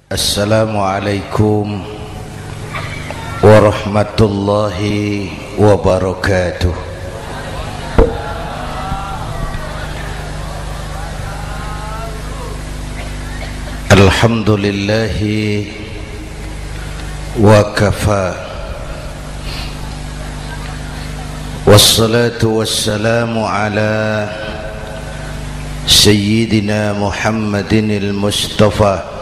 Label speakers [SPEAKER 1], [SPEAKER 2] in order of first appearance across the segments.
[SPEAKER 1] Assalamualaikum warahmatullahi wabarakatuh. Alhamdulillahi wa kafa, wassalatu wassalamu ala sayyidina Muhammadin al-Mustafa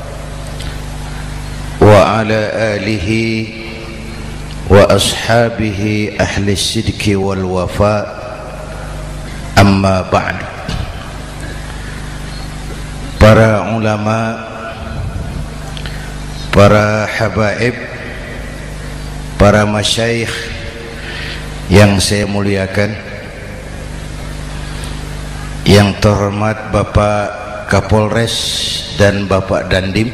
[SPEAKER 1] wa ala alihi wa ashabihi ahli sidqi wal wafa, amma ba'd. Para ulama, para habaib, para masyayikh yang saya muliakan, yang terhormat Bapak Kapolres dan Bapak Dandim,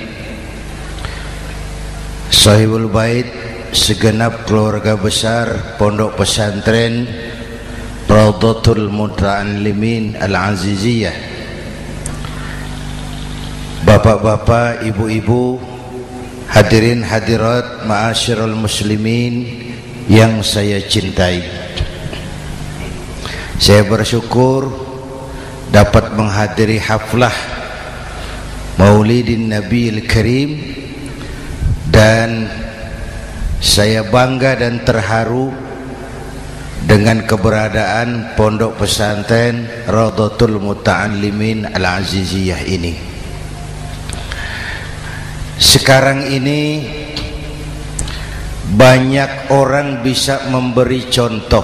[SPEAKER 1] Sahibul Bait, segenap keluarga besar Pondok Pesantren Raudhatul Muta'allimin Al-Aziziyah, bapak-bapak, ibu-ibu, hadirin hadirat ma'asyiral muslimin yang saya cintai. Saya bersyukur dapat menghadiri haflah Maulidin Nabiil Karim, dan saya bangga dan terharu dengan keberadaan Pondok Pesantren Raudhatul Muta'allimin Al-Aziziyah ini. Sekarang ini banyak orang bisa memberi contoh,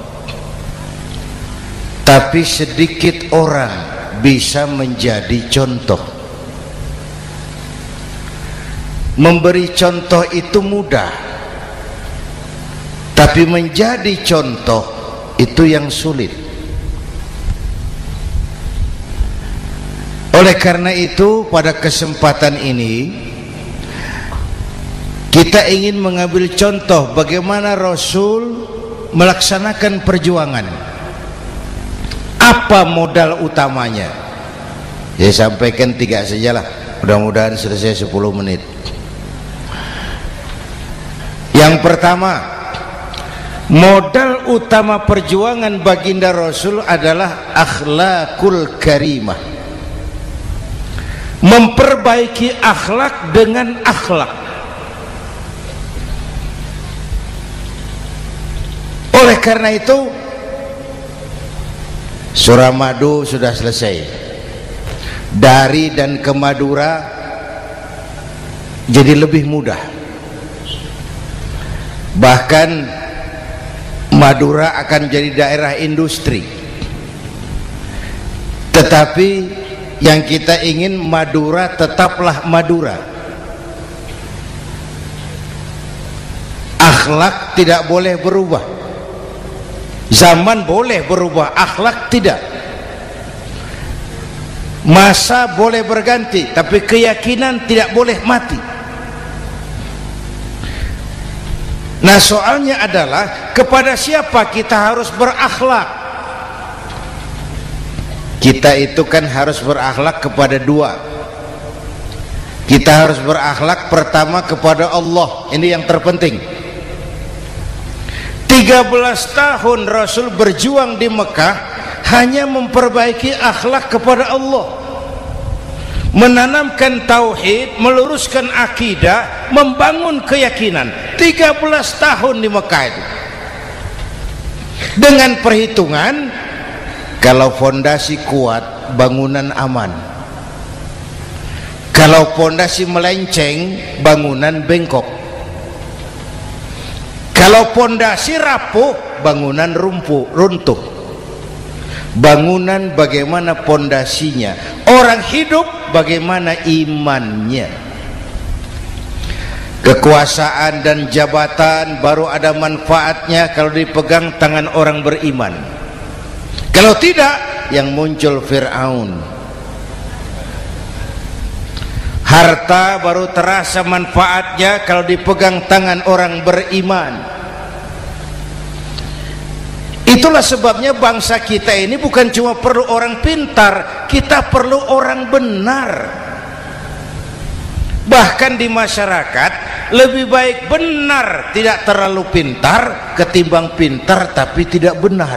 [SPEAKER 1] tapi sedikit orang bisa menjadi contoh. Memberi contoh itu mudah, tapi menjadi contoh itu yang sulit. Oleh karena itu, pada kesempatan ini kita ingin mengambil contoh bagaimana Rasul melaksanakan perjuangan. Apa modal utamanya? Saya sampaikan 3 sajalah, mudah-mudahan selesai 10 menit. Yang pertama, modal utama perjuangan baginda Rasul adalah akhlakul karimah. Memperbaiki akhlak dengan akhlak. Oleh karena itu, Suramadu sudah selesai. Dari dan ke Madura jadi lebih mudah. Bahkan Madura akan jadi daerah industri. Tetapi yang kita ingin, Madura tetaplah Madura. Akhlak tidak boleh berubah. Zaman boleh berubah, akhlak tidak. Masa boleh berganti, tapi keyakinan tidak boleh mati. Nah, soalnya adalah kepada siapa kita harus berakhlak. Kita itu kan harus berakhlak kepada dua. Kita harus berakhlak pertama kepada Allah. Ini yang terpenting. 13 tahun Rasul berjuang di Mekah hanya memperbaiki akhlak kepada Allah, menanamkan tauhid, meluruskan akidah, membangun keyakinan. 13 tahun di Mekah itu, dengan perhitungan kalau fondasi kuat, bangunan aman. Kalau fondasi melenceng, bangunan bengkok. Kalau fondasi rapuh, bangunan runtuh. Bangunan bagaimana fondasinya, orang hidup bagaimana imannya. Kekuasaan dan jabatan baru ada manfaatnya kalau dipegang tangan orang beriman. Kalau tidak, yang muncul Fir'aun. Harta baru terasa manfaatnya kalau dipegang tangan orang beriman. Itulah sebabnya bangsa kita ini bukan cuma perlu orang pintar, kita perlu orang benar. Bahkan di masyarakat lebih baik benar tidak terlalu pintar ketimbang pintar tapi tidak benar.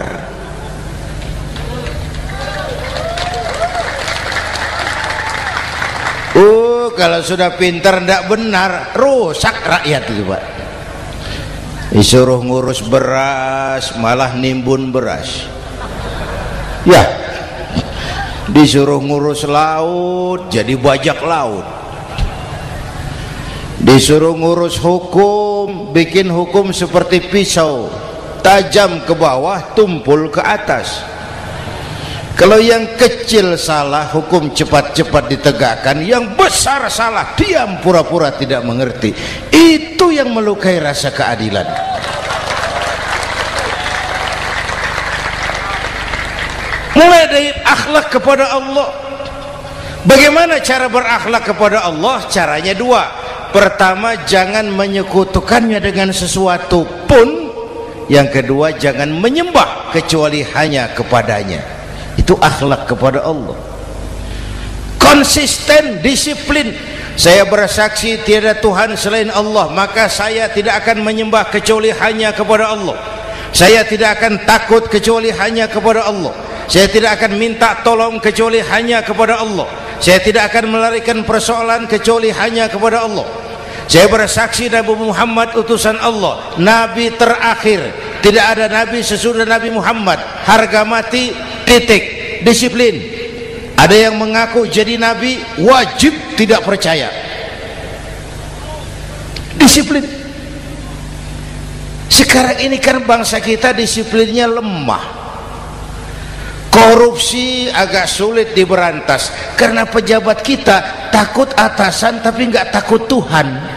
[SPEAKER 1] Kalau sudah pintar tidak benar, rusak rakyat itu Pak. Disuruh ngurus beras malah nimbun beras, ya. Disuruh ngurus laut jadi bajak laut. Disuruh ngurus hukum, bikin hukum seperti pisau, tajam ke bawah, tumpul ke atas. Kalau yang kecil salah, hukum cepat-cepat ditegakkan. Yang besar salah, diam pura-pura tidak mengerti. Itu yang melukai rasa keadilan. Mulai dari akhlak kepada Allah. Bagaimana cara berakhlak kepada Allah? Caranya dua. Pertama, jangan menyekutukannya dengan sesuatu pun. Yang kedua, jangan menyembah kecuali hanya kepadanya. Itu akhlak kepada Allah. Konsisten, disiplin. Saya bersaksi tiada Tuhan selain Allah, maka saya tidak akan menyembah kecuali hanya kepada Allah. Saya tidak akan takut kecuali hanya kepada Allah. Saya tidak akan minta tolong kecuali hanya kepada Allah. Saya tidak akan melarikan persoalan kecuali hanya kepada Allah. Saya bersaksi Nabi Muhammad utusan Allah, Nabi terakhir. Tidak ada Nabi sesudah Nabi Muhammad. Harga mati, titik. Disiplin. Ada yang mengaku jadi Nabi, wajib tidak percaya. Disiplin. Sekarang ini kan bangsa kita disiplinnya lemah. Korupsi agak sulit diberantas karena pejabat kita takut atasan tapi nggak takut Tuhan.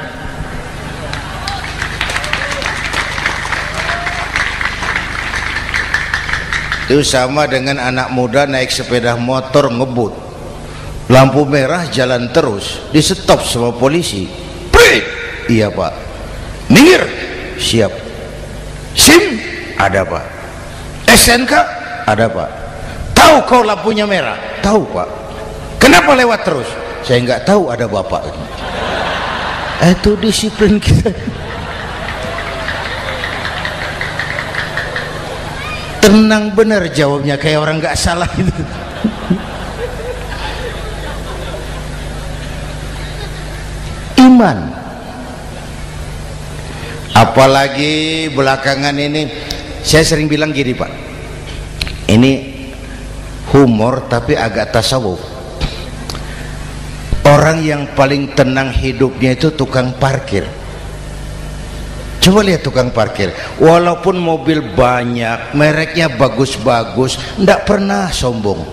[SPEAKER 1] Itu sama dengan anak muda naik sepeda motor ngebut, lampu merah jalan terus, di stop sama polisi. Prit, iya Pak. Minggir, siap. SIM ada Pak. SNK ada Pak. Tahu kau lampunya merah? Tahu Pak. Kenapa lewat terus? Saya nggak tahu, ada Bapak. Itu disiplin kita. Tenang benar jawabnya, kayak orang nggak salah itu. Iman. Apalagi belakangan ini saya sering bilang gini Pak, ini humor tapi agak tasawuf. Orang yang paling tenang hidupnya itu tukang parkir. Coba lihat tukang parkir, walaupun mobil banyak, mereknya bagus-bagus, tidak pernah sombong.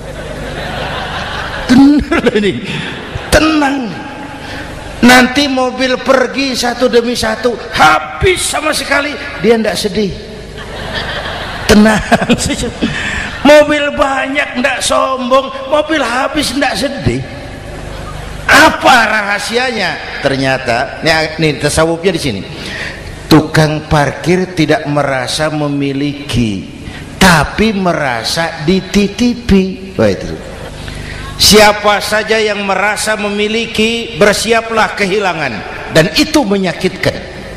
[SPEAKER 1] Tenang. Nanti mobil pergi satu demi satu, habis sama sekali, dia tidak sedih. Tenang. Mobil banyak tidak sombong, mobil habis tidak sedih. Apa rahasianya? Ternyata, nih tasawufnya di sini. Tukang parkir tidak merasa memiliki, tapi merasa dititipi. Wah, itu. Siapa saja yang merasa memiliki, bersiaplah kehilangan, dan itu menyakitkan.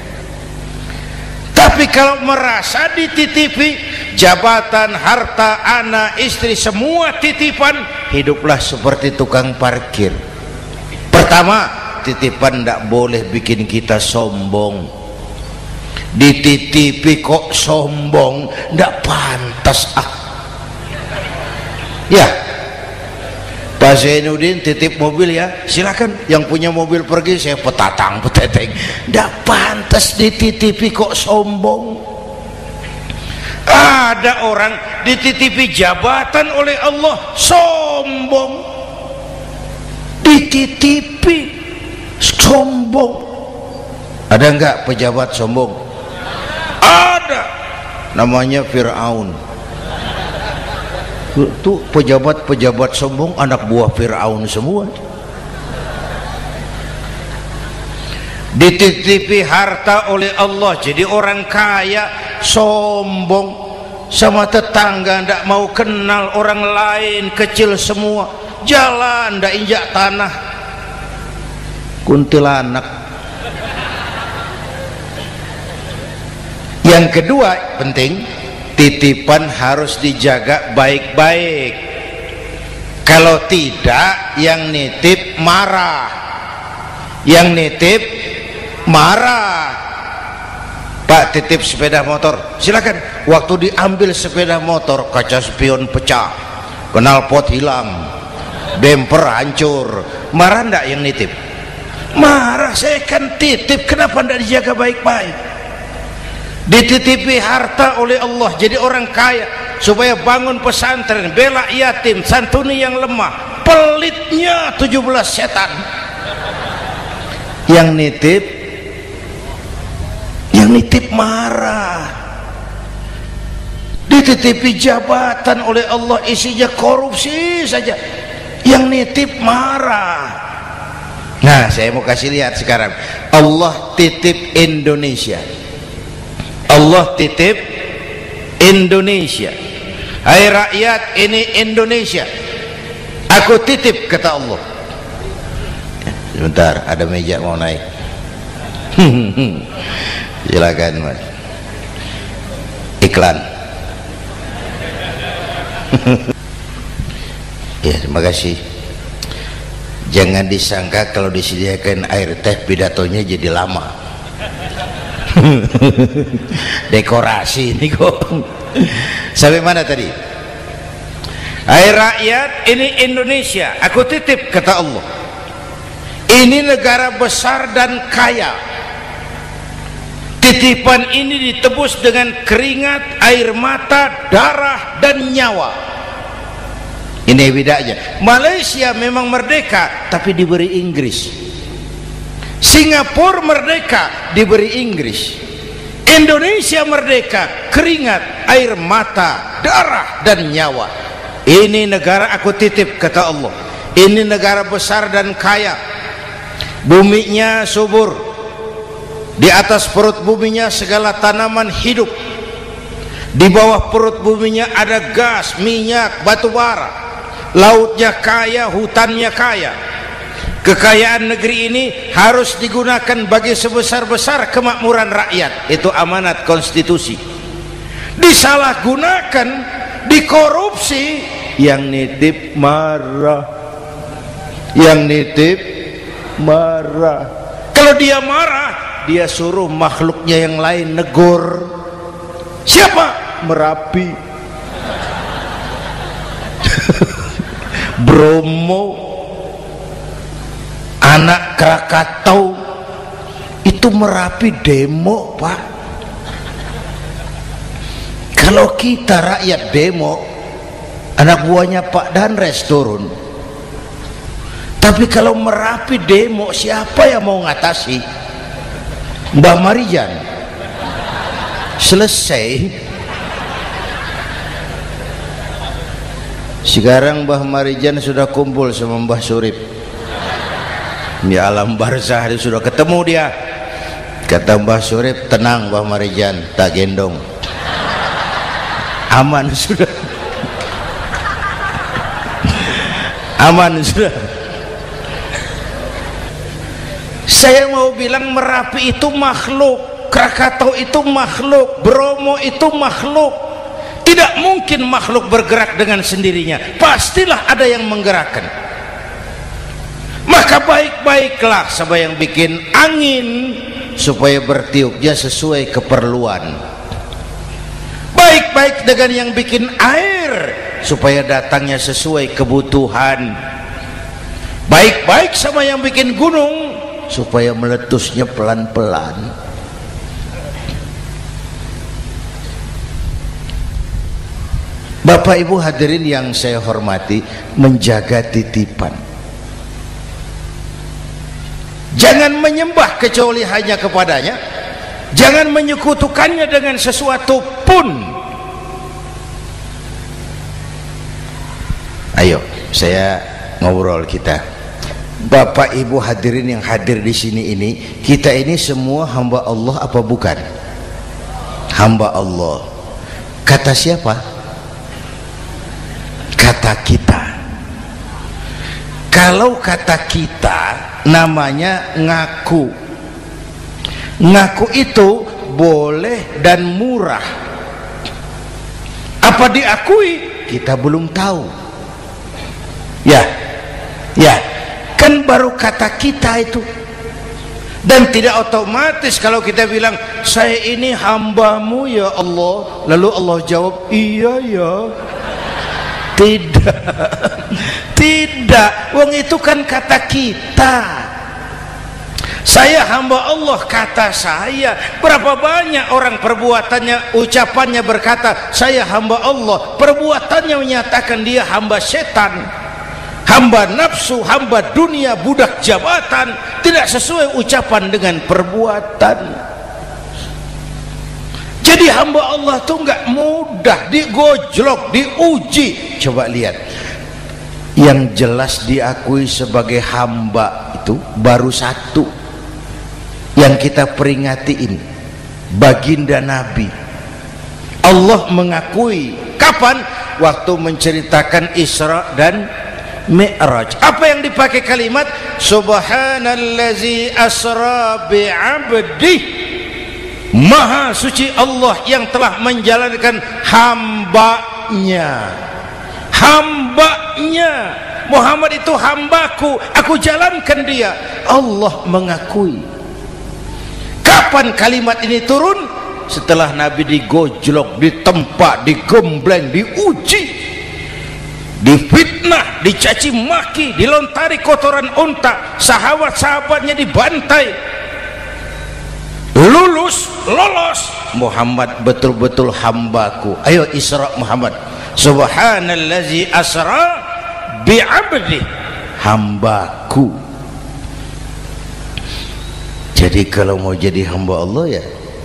[SPEAKER 1] Tapi kalau merasa dititipi, jabatan, harta, anak, istri, semua titipan, hiduplah seperti tukang parkir. Pertama, titipan tidak boleh bikin kita sombong. Dititipi kok sombong, tidak pantas ya. Pak Zainuddin titip mobil ya, silakan. Yang punya mobil pergi, saya petatang peteteng. Tidak pantas dititipi kok sombong. Ada orang dititipi jabatan oleh Allah sombong. Dititipi sombong. Ada enggak pejabat sombong? Ada, namanya Fir'aun. Tuh pejabat-pejabat sombong anak buah Fir'aun semua. Dititipi harta oleh Allah jadi orang kaya, sombong sama tetangga, tidak mau kenal orang lain, kecil semua, jalan tidak injak tanah. kuntilanak. Yang kedua penting, titipan harus dijaga baik-baik. Kalau tidak, yang nitip marah. Yang nitip marah. Pak, titip sepeda motor, silakan. Waktu diambil sepeda motor, kaca spion pecah, knalpot hilang, bemper hancur. Marah ndak yang nitip? Marah. Saya kan titip, kenapa ndak dijaga baik-baik? Dititipi harta oleh Allah jadi orang kaya supaya bangun pesantren, bela yatim, santuni yang lemah. Pelitnya 17 setan. Yang nitip marah. Dititipi jabatan oleh Allah isinya korupsi saja, yang nitip marah. Nah, saya mau kasih lihat sekarang. Allah titip Indonesia. Allah titip Indonesia. Hai rakyat, ini Indonesia, aku titip, kata Allah. Sebentar, ada meja mau naik. Silakan Mas. Iklan. Ya, terima kasih. Jangan disangka kalau disediakan air teh pidatonya jadi lama. Dekorasi ini kok. Sampai mana tadi? Hai rakyat, ini Indonesia, aku titip, kata Allah. Ini negara besar dan kaya. Titipan ini ditebus dengan keringat, air mata, darah, dan nyawa. Ini bedanya. Malaysia memang merdeka tapi diberi Inggris. Singapura merdeka diberi Inggris. Indonesia merdeka, keringat, air mata, darah, dan nyawa. Ini negara aku titip, kata Allah. Ini negara besar dan kaya. Buminya subur. Di atas perut buminya segala tanaman hidup. Di bawah perut buminya ada gas, minyak, batu bara. Lautnya kaya, hutannya kaya. Kekayaan negeri ini harus digunakan bagi sebesar-besar kemakmuran rakyat. Itu amanat konstitusi. Disalahgunakan, dikorupsi, yang nitip marah. Yang nitip marah. Kalau dia marah, dia suruh makhluknya yang lain negur. Siapa? Merapi, Bromo, anak Krakatau. Itu Merapi demo, Pak. Kalau kita rakyat demo, anak buahnya Pak Danres turun. Tapi kalau Merapi demo, siapa yang mau ngatasi? Mbah Marijan. Selesai. Sekarang Mbah Marijan sudah kumpul sama Mbah Surip di alam barzah, dia sudah ketemu dia. Kata Mbah Surip, tenang Mbah Marijan, tak gendong, aman sudah. Aman sudah. Saya mau bilang Merapi itu makhluk, Krakatau itu makhluk, Bromo itu makhluk. Tidak mungkin makhluk bergerak dengan sendirinya, pastilah ada yang menggerakkan. Maka baik-baiklah sama yang bikin angin supaya bertiupnya sesuai keperluan. Baik-baik dengan yang bikin air supaya datangnya sesuai kebutuhan. Baik-baik sama yang bikin gunung supaya meletusnya pelan-pelan. Bapak Ibu hadirin yang saya hormati, menjaga titipan. Jangan menyembah kecuali hanya kepadanya. Jangan menyekutukannya dengan sesuatu pun. Ayo, saya ngobrol kita. Bapak Ibu hadirin yang hadir di sini ini, kita ini semua hamba Allah apa bukan? Hamba Allah. Kata siapa? Kata kita. Kalau kata kita namanya ngaku. Ngaku itu boleh dan murah. Apa diakui? Kita belum tahu. Ya, kan baru kata kita itu. Dan tidak otomatis kalau kita bilang saya ini hambamu ya Allah, lalu Allah jawab iya ya. Tidak, wong itu kan kata kita. Saya hamba Allah, kata saya. Berapa banyak orang perbuatannya, ucapannya berkata saya hamba Allah, perbuatannya menyatakan dia hamba setan, hamba nafsu, hamba dunia, budak jabatan. Tidak sesuai ucapan dengan perbuatan. Jadi hamba Allah tuh nggak mudah, digojlok, diuji. Coba lihat, yang jelas diakui sebagai hamba itu baru satu yang kita peringati ini, baginda Nabi. Allah mengakui kapan? Waktu menceritakan Isra dan Mi'raj. Apa yang dipakai kalimat? Subhanallazi asra bi'abdih. Maha suci Allah yang telah menjalankan hambanya. Hambanya. Muhammad itu hambaku, aku jalankan dia. Allah mengakui. Kapan kalimat ini turun? Setelah Nabi digojlok, ditempa, digembleng, diuji, difitnah, dicaci maki, dilontari kotoran unta, sahabat-sahabatnya dibantai. Lolos, Muhammad betul-betul hambaku. Ayo Isra Muhammad. Subhanallazi asra bi'abdi, hambaku. Jadi kalau mau jadi hamba Allah ya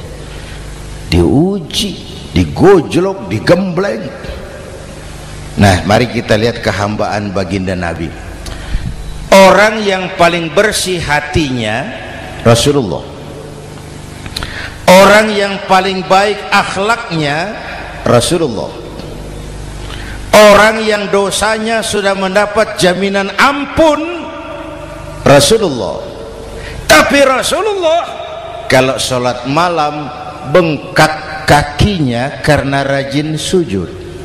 [SPEAKER 1] diuji, digojlok, digembleng. Nah, mari kita lihat kehambaan baginda Nabi. Orang yang paling bersih hatinya Rasulullah. Orang yang paling baik akhlaknya Rasulullah. Orang yang dosanya sudah mendapat jaminan ampun Rasulullah. Tapi Rasulullah kalau sholat malam bengkak kakinya karena rajin sujud.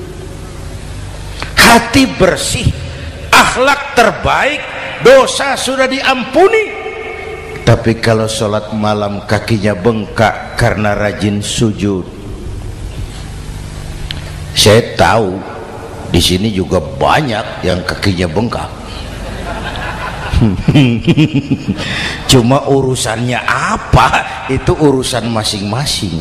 [SPEAKER 1] Hati bersih, akhlak terbaik, dosa sudah diampuni. Tapi kalau sholat malam kakinya bengkak karena rajin sujud. Saya tahu di sini juga banyak yang kakinya bengkak. Cuma urusannya apa, itu urusan masing-masing.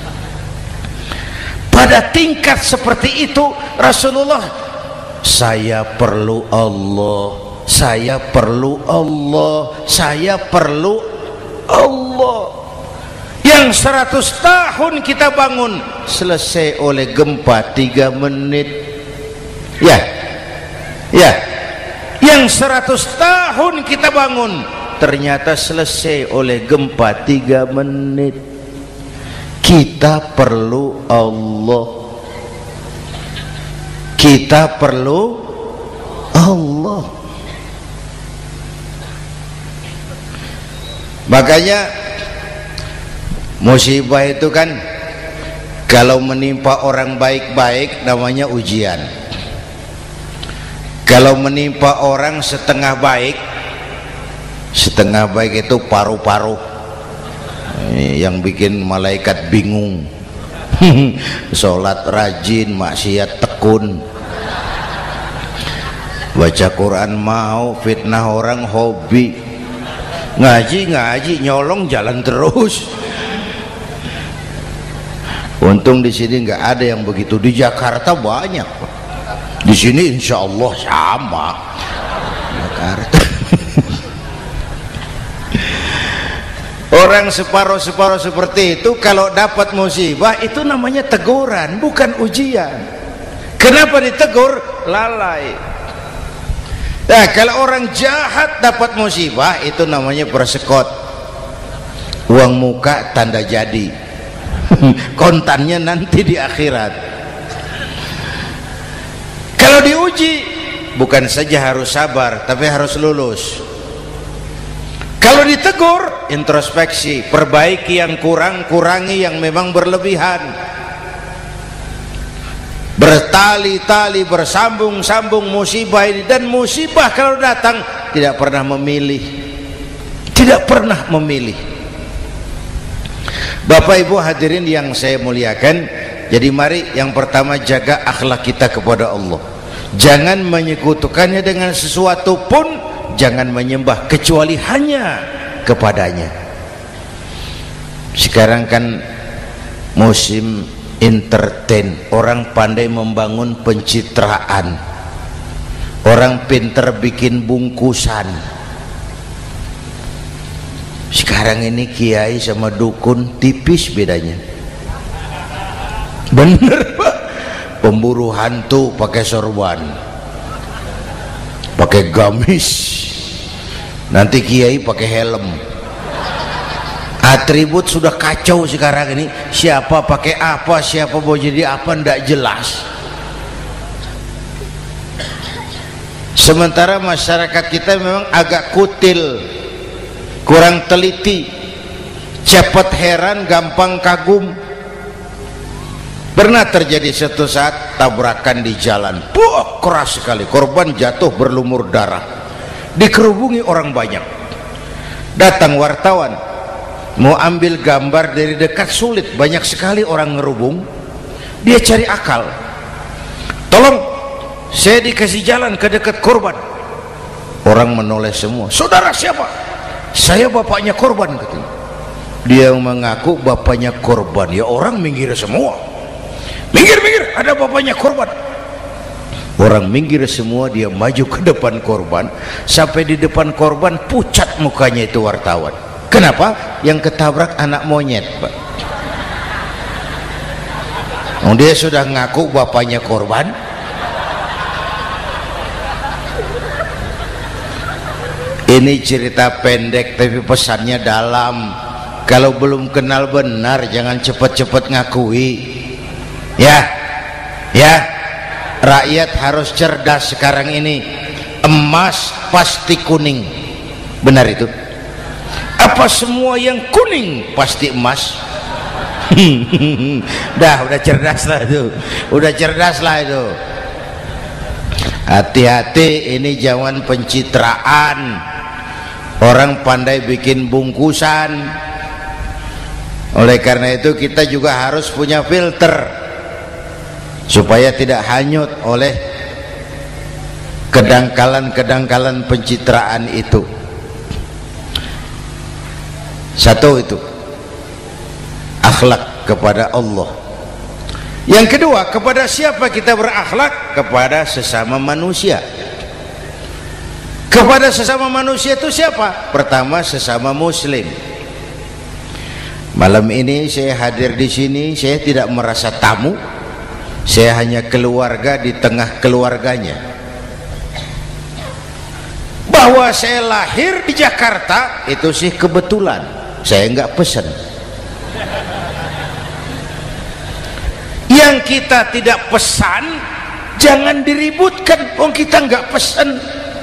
[SPEAKER 1] Pada tingkat seperti itu Rasulullah, saya perlu Allah, saya perlu Allah, saya perlu Allah. Yang 100 tahun kita bangun selesai oleh gempa 3 menit. Ya, yang 100 tahun kita bangun ternyata selesai oleh gempa 3 menit. Kita perlu Allah, kita perlu Allah. Makanya musibah itu kan kalau menimpa orang baik-baik namanya ujian. Kalau menimpa orang setengah baik itu paru-paru yang bikin malaikat bingung. Sholat rajin, maksiat tekun, baca Quran mau, fitnah orang hobi, ngaji nyolong jalan terus. Untung di sini nggak ada yang begitu. Di Jakarta banyak, di sini insya Allah sama. Jakarta. Orang separuh-separuh seperti itu kalau dapat musibah itu namanya teguran, bukan ujian. Kenapa ditegur? Lalai. Nah, kalau orang jahat dapat musibah itu namanya persekot. Uang muka tanda jadi. Kontannya nanti di akhirat. Kalau diuji bukan saja harus sabar tapi harus lulus. Kalau ditegur, introspeksi, perbaiki yang kurang, kurangi yang memang berlebihan. Bertali-tali, bersambung-sambung musibah ini, dan musibah kalau datang tidak pernah memilih, tidak pernah memilih. Bapak Ibu hadirin yang saya muliakan, jadi mari yang pertama jaga akhlak kita kepada Allah. Jangan menyekutukannya dengan sesuatu pun, jangan menyembah kecuali hanya kepadanya. Sekarang kan musim entertain, orang pandai membangun pencitraan, orang pinter bikin bungkusan. Sekarang ini kiai sama dukun tipis bedanya. Bener Pak, pemburu hantu pakai sorban, pakai gamis, nanti kiai pakai helm. Atribut sudah kacau sekarang ini, siapa pakai apa, siapa mau jadi apa, ndak jelas. Sementara masyarakat kita memang agak kutil, kurang teliti, cepat heran, gampang kagum. Pernah terjadi satu saat tabrakan di jalan, keras sekali, korban jatuh berlumur darah, dikerubungi orang banyak. Datang wartawan mau ambil gambar dari dekat, sulit, banyak sekali orang ngerubung. Dia cari akal, tolong saya dikasih jalan ke dekat korban. Orang menoleh semua. Saudara siapa? Saya bapaknya korban, katanya. Dia mengaku bapaknya korban. Ya orang minggir semua, minggir, ada bapaknya korban. Orang minggir semua, dia maju ke depan korban. Sampai di depan korban pucat mukanya itu wartawan. Kenapa? Yang ketabrak anak monyet, Pak. Dia sudah ngaku bapaknya korban. Ini cerita pendek tapi pesannya dalam. Kalau belum kenal benar jangan cepat-cepat ngakui. Ya, rakyat harus cerdas sekarang ini. Emas pasti kuning, benar itu? Apa semua yang kuning pasti emas? udah cerdas lah itu, udah cerdas lah itu. Hati-hati, ini zaman pencitraan. Orang pandai bikin bungkusan. Oleh karena itu kita juga harus punya filter supaya tidak hanyut oleh kedangkalan-kedangkalan pencitraan itu. Satu itu akhlak kepada Allah. Yang kedua, kepada siapa kita berakhlak? Kepada sesama manusia. Kepada sesama manusia itu siapa? Pertama, sesama muslim. Malam ini saya hadir di sini, saya tidak merasa tamu. Saya hanya keluarga di tengah keluarganya. Bahwa saya lahir di Jakarta itu sih kebetulan. Saya enggak pesan. Yang kita tidak pesan jangan diributkan. Kita enggak pesan.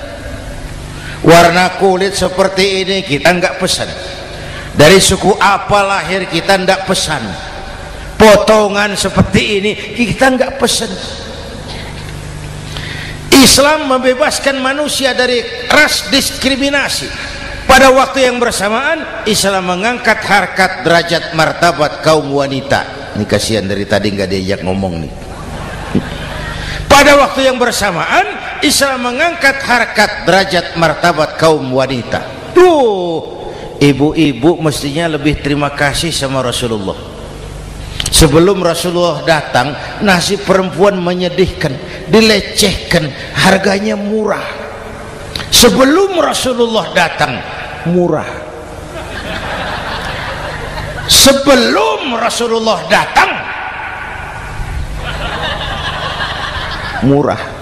[SPEAKER 1] Warna kulit seperti ini kita enggak pesan. Dari suku apa lahir kita enggak pesan. Potongan seperti ini kita enggak pesan. Islam membebaskan manusia dari ras diskriminasi. Pada waktu yang bersamaan Islam mengangkat harkat, derajat, martabat kaum wanita. Ini kasihan dari tadi nggak diajak ngomong nih. Pada waktu yang bersamaan Islam mengangkat harkat, derajat, martabat kaum wanita. Ibu-ibu mestinya lebih terima kasih sama Rasulullah. Sebelum Rasulullah datang, nasib perempuan menyedihkan, dilecehkan, harganya murah. Sebelum Rasulullah datang, murah. Sebelum Rasulullah datang, murah.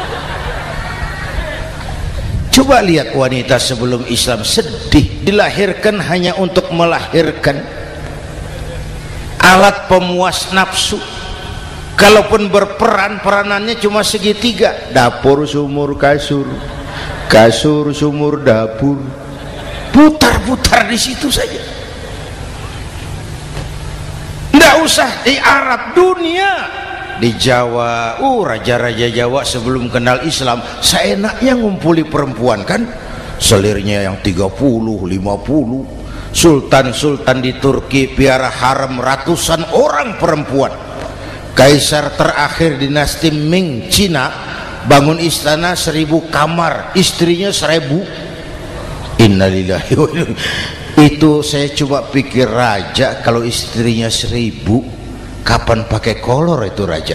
[SPEAKER 1] Coba lihat wanita sebelum Islam, sedih, dilahirkan hanya untuk melahirkan, alat pemuas nafsu. Kalaupun berperan, peranannya cuma segitiga, dapur sumur kasur, kasur sumur dapur. putar-putar di situ saja. Tidak usah di Arab, dunia, di Jawa. Raja-raja Jawa sebelum kenal Islam seenaknya ngumpuli perempuan kan, selirnya yang 30, 50. Sultan-sultan di Turki piara harem ratusan orang perempuan. Kaisar terakhir dinasti Ming Cina bangun istana 1000 kamar, istrinya 1000. Innalillahi wa inna. Itu saya coba pikir, raja kalau istrinya 1000, kapan pakai kolor itu raja?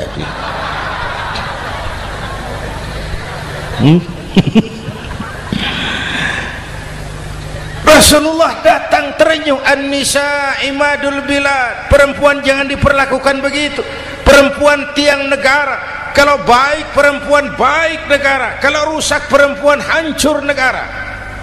[SPEAKER 1] Rasulullah datang terenyuh, an-nisa imadul bilad, perempuan jangan diperlakukan begitu, perempuan tiang negara. Kalau baik perempuan baik negara, kalau rusak perempuan hancur negara.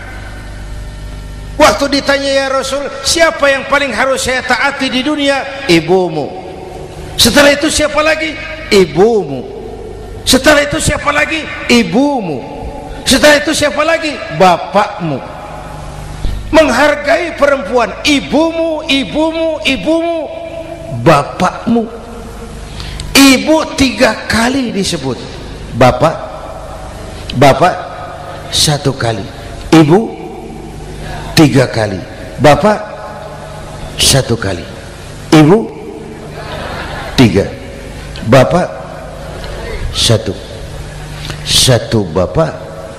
[SPEAKER 1] Waktu ditanya, ya Rasul, siapa yang paling harus saya taati di dunia? Ibumu. Setelah itu siapa lagi? Ibumu. Setelah itu siapa lagi? Ibumu. Setelah itu siapa lagi? Bapakmu. Menghargai perempuan, ibumu, ibumu, ibumu, bapakmu. Ibu 3 kali disebut, bapak 1 kali, ibu 3 kali, bapak 1 kali, ibu 3, bapak 1 bapak.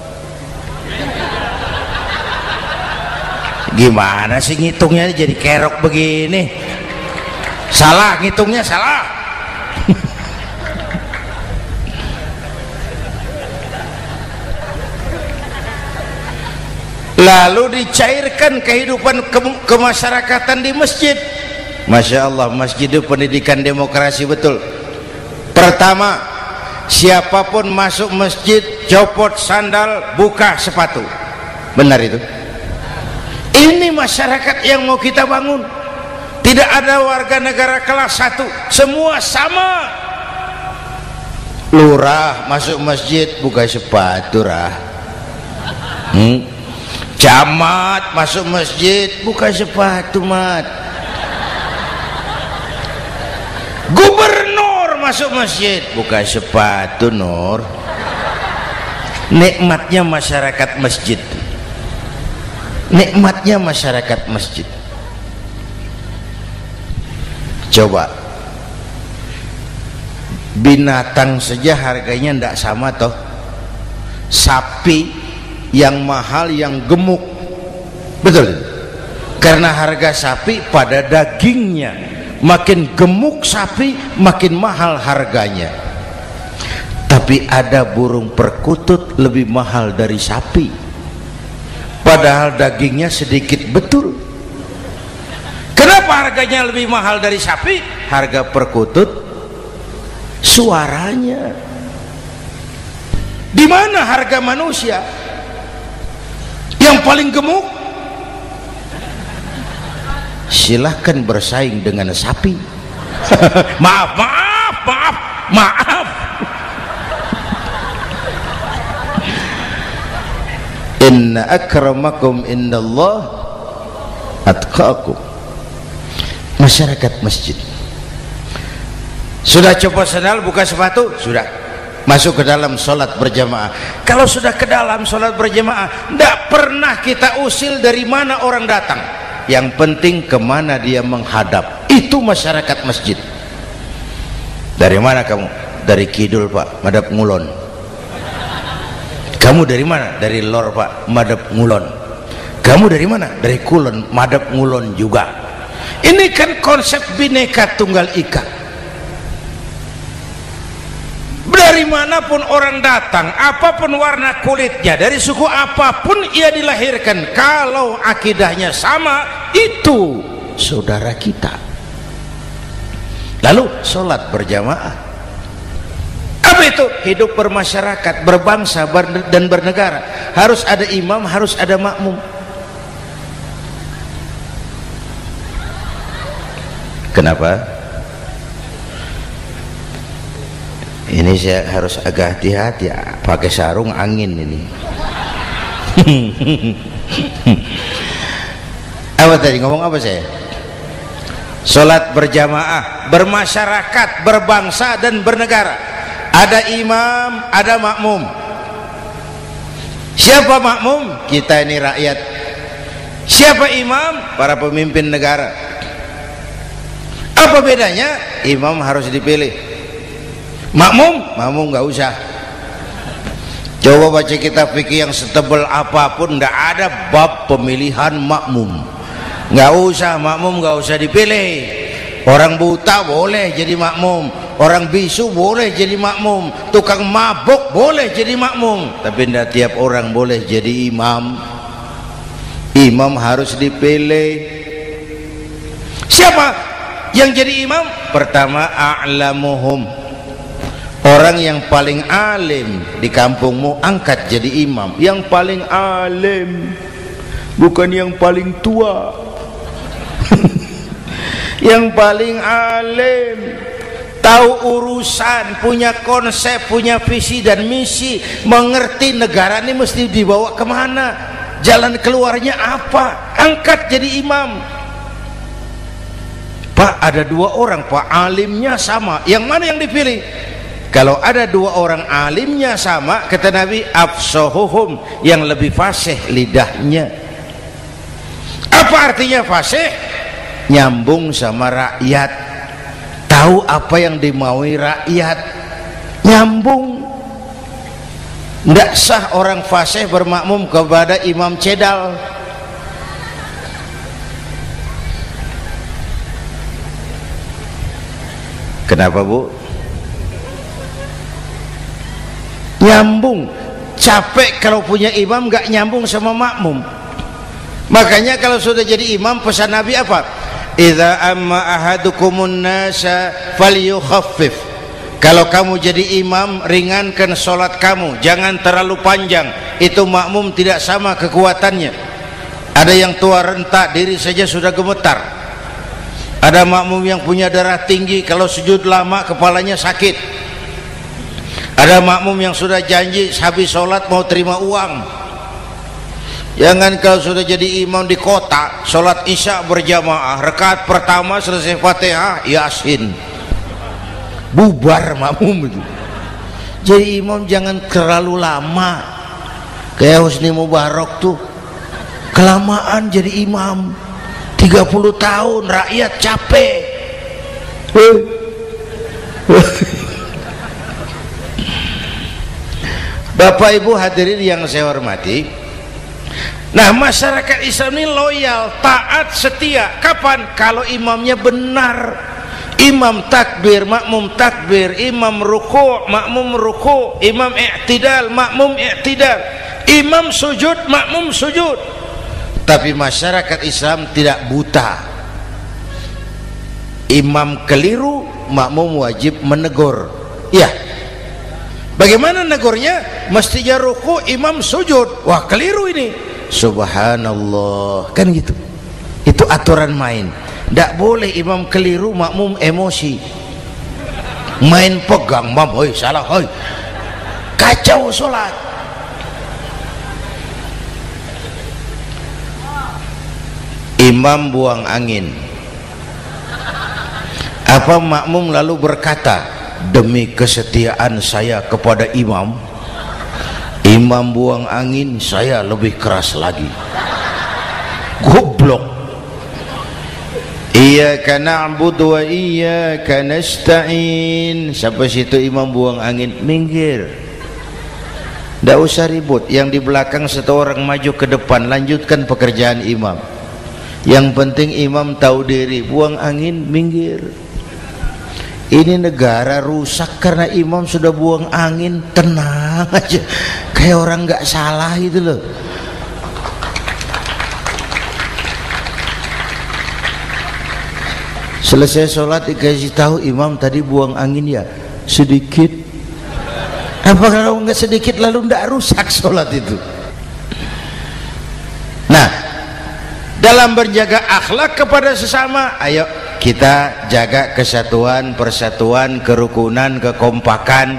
[SPEAKER 1] Gimana sih ngitungnya jadi kerok begini? Salah ngitungnya, salah. Lalu dicairkan kehidupan kemasyarakatan di masjid. Masya Allah, masjid itu pendidikan demokrasi betul. Pertama, siapapun masuk masjid copot sandal, buka sepatu. Benar itu? Ini masyarakat yang mau kita bangun. Tidak ada warga negara kelas 1, semua sama. Lurah masuk masjid buka sepatu, Camat masuk masjid buka sepatu, mat. Gubernur masuk masjid buka sepatu, Nur. Nikmatnya masyarakat masjid, nikmatnya masyarakat masjid. Coba binatang saja harganya tidak sama toh. Sapi yang mahal yang gemuk, betul? Karena harga sapi pada dagingnya, makin gemuk sapi makin mahal harganya. Tapi ada burung perkutut lebih mahal dari sapi, padahal dagingnya sedikit, betul. Kenapa harganya lebih mahal dari sapi? Harga perkutut suaranya. Di mana harga manusia yang paling gemuk? Silahkan bersaing dengan sapi. Maaf. Inna akramakum indallah atqakum. Masyarakat masjid sudah copot sandal, buka sepatu, sudah masuk ke dalam sholat berjamaah. Kalau sudah ke dalam sholat berjamaah, tidak pernah kita usil dari mana orang datang, yang penting kemana dia menghadap. Itu masyarakat masjid. Dari mana kamu? Dari kidul, Pak, madhab ngulon. Kamu dari mana? Dari lor, Pak, madhab ngulon. Kamu dari mana? Dari kulon, madhab ngulon juga. Ini kan konsep bineka tunggal ika. Dari manapun orang datang, apapun warna kulitnya, dari suku apapun ia dilahirkan, kalau akidahnya sama, itu saudara kita. Lalu sholat berjamaah. Apa itu? Hidup bermasyarakat, berbangsa dan bernegara. Harus ada imam, harus ada makmum. Kenapa? Ini saya harus agak hati-hati, pakai sarung angin ini. Apa tadi ngomong apa saya? Sholat berjamaah, bermasyarakat, berbangsa dan bernegara. Ada imam, ada makmum. Siapa makmum? Kita ini rakyat. Siapa imam? Para pemimpin negara. Apa bedanya? Imam harus dipilih, makmum nggak usah. Coba baca kitab fikih yang setebal apapun, nggak ada bab pemilihan makmum. Nggak usah, makmum nggak usah dipilih. Orang buta boleh jadi makmum, orang bisu boleh jadi makmum, tukang mabuk boleh jadi makmum, tapi tidak tiap orang boleh jadi imam. Imam harus dipilih. Siapa yang jadi imam? Pertama, a'lamuhum, orang yang paling alim di kampungmu angkat jadi imam. Yang paling alim, bukan yang paling tua. Yang paling alim, tahu urusan, punya konsep, punya visi dan misi, mengerti negara ini mesti dibawa kemana, jalan keluarnya apa, angkat jadi imam. Pak, ada dua orang Pak, alimnya sama, yang mana yang dipilih? Kalau ada dua orang alimnya sama, kata Nabi, afsahuhum, yang lebih fasih lidahnya. Apa artinya fasih? Nyambung sama rakyat, tahu apa yang dimaui rakyat, nyambung. Tidak sah orang fasih bermakmum kepada imam cedal. Kenapa Bu? Nyambung. Capek kalau punya imam gak nyambung sama makmum. Makanya kalau sudah jadi imam, pesan Nabi apa? Idza amma ahadukumun nasa falyukhaffif. Kalau kamu jadi imam, ringankan solat kamu, jangan terlalu panjang. Itu makmum tidak sama kekuatannya. Ada yang tua renta, diri saja sudah gemetar. Ada makmum yang punya darah tinggi, kalau sujud lama kepalanya sakit. Ada makmum yang sudah janji habis solat mau terima uang. Jangan kalau sudah jadi imam di kota, sholat isya berjamaah, rakaat pertama selesai Fatihah, Yasin, bubar makmum itu. Jadi imam jangan terlalu lama, kayak Husni Mubarak tuh kelamaan jadi imam 30 tahun, rakyat capek. Bapak Ibu hadirin yang saya hormati, nah masyarakat Islam ini loyal, taat, setia. Kapan? Kalau imamnya benar. Imam takbir, makmum takbir, imam ruku', makmum ruku', imam i'tidal, makmum i'tidal, imam sujud, makmum sujud. Tapi masyarakat Islam tidak buta. Imam keliru, makmum wajib menegur. Ya, bagaimana negurnya? Mestinya ruku', imam sujud. Wah, keliru ini. Subhanallah, kan gitu. Itu aturan main. Tidak boleh imam keliru, makmum emosi, main pegang, mam, hoi salah, hoi, kacau sholat. Imam buang angin, apa makmum lalu berkata, demi kesetiaan saya kepada imam, imam buang angin, saya lebih keras lagi. Goblok. Iyyaka na'budu wa iyyaka nasta'in. Sampai situ imam buang angin, minggir, tidak usah ribut. Yang di belakang satu orang maju ke depan, lanjutkan pekerjaan imam. Yang penting imam tahu diri, buang angin, minggir. Ini negara rusak karena imam sudah buang angin. Tenang aja, kayak orang nggak salah gitu loh. Selesai sholat dikasih tahu, imam tadi buang angin ya sedikit. Apa kalau nggak sedikit lalu nggak rusak sholat itu? Nah, dalam berjaga akhlak kepada sesama, ayo kita jaga kesatuan, persatuan, kerukunan, kekompakan.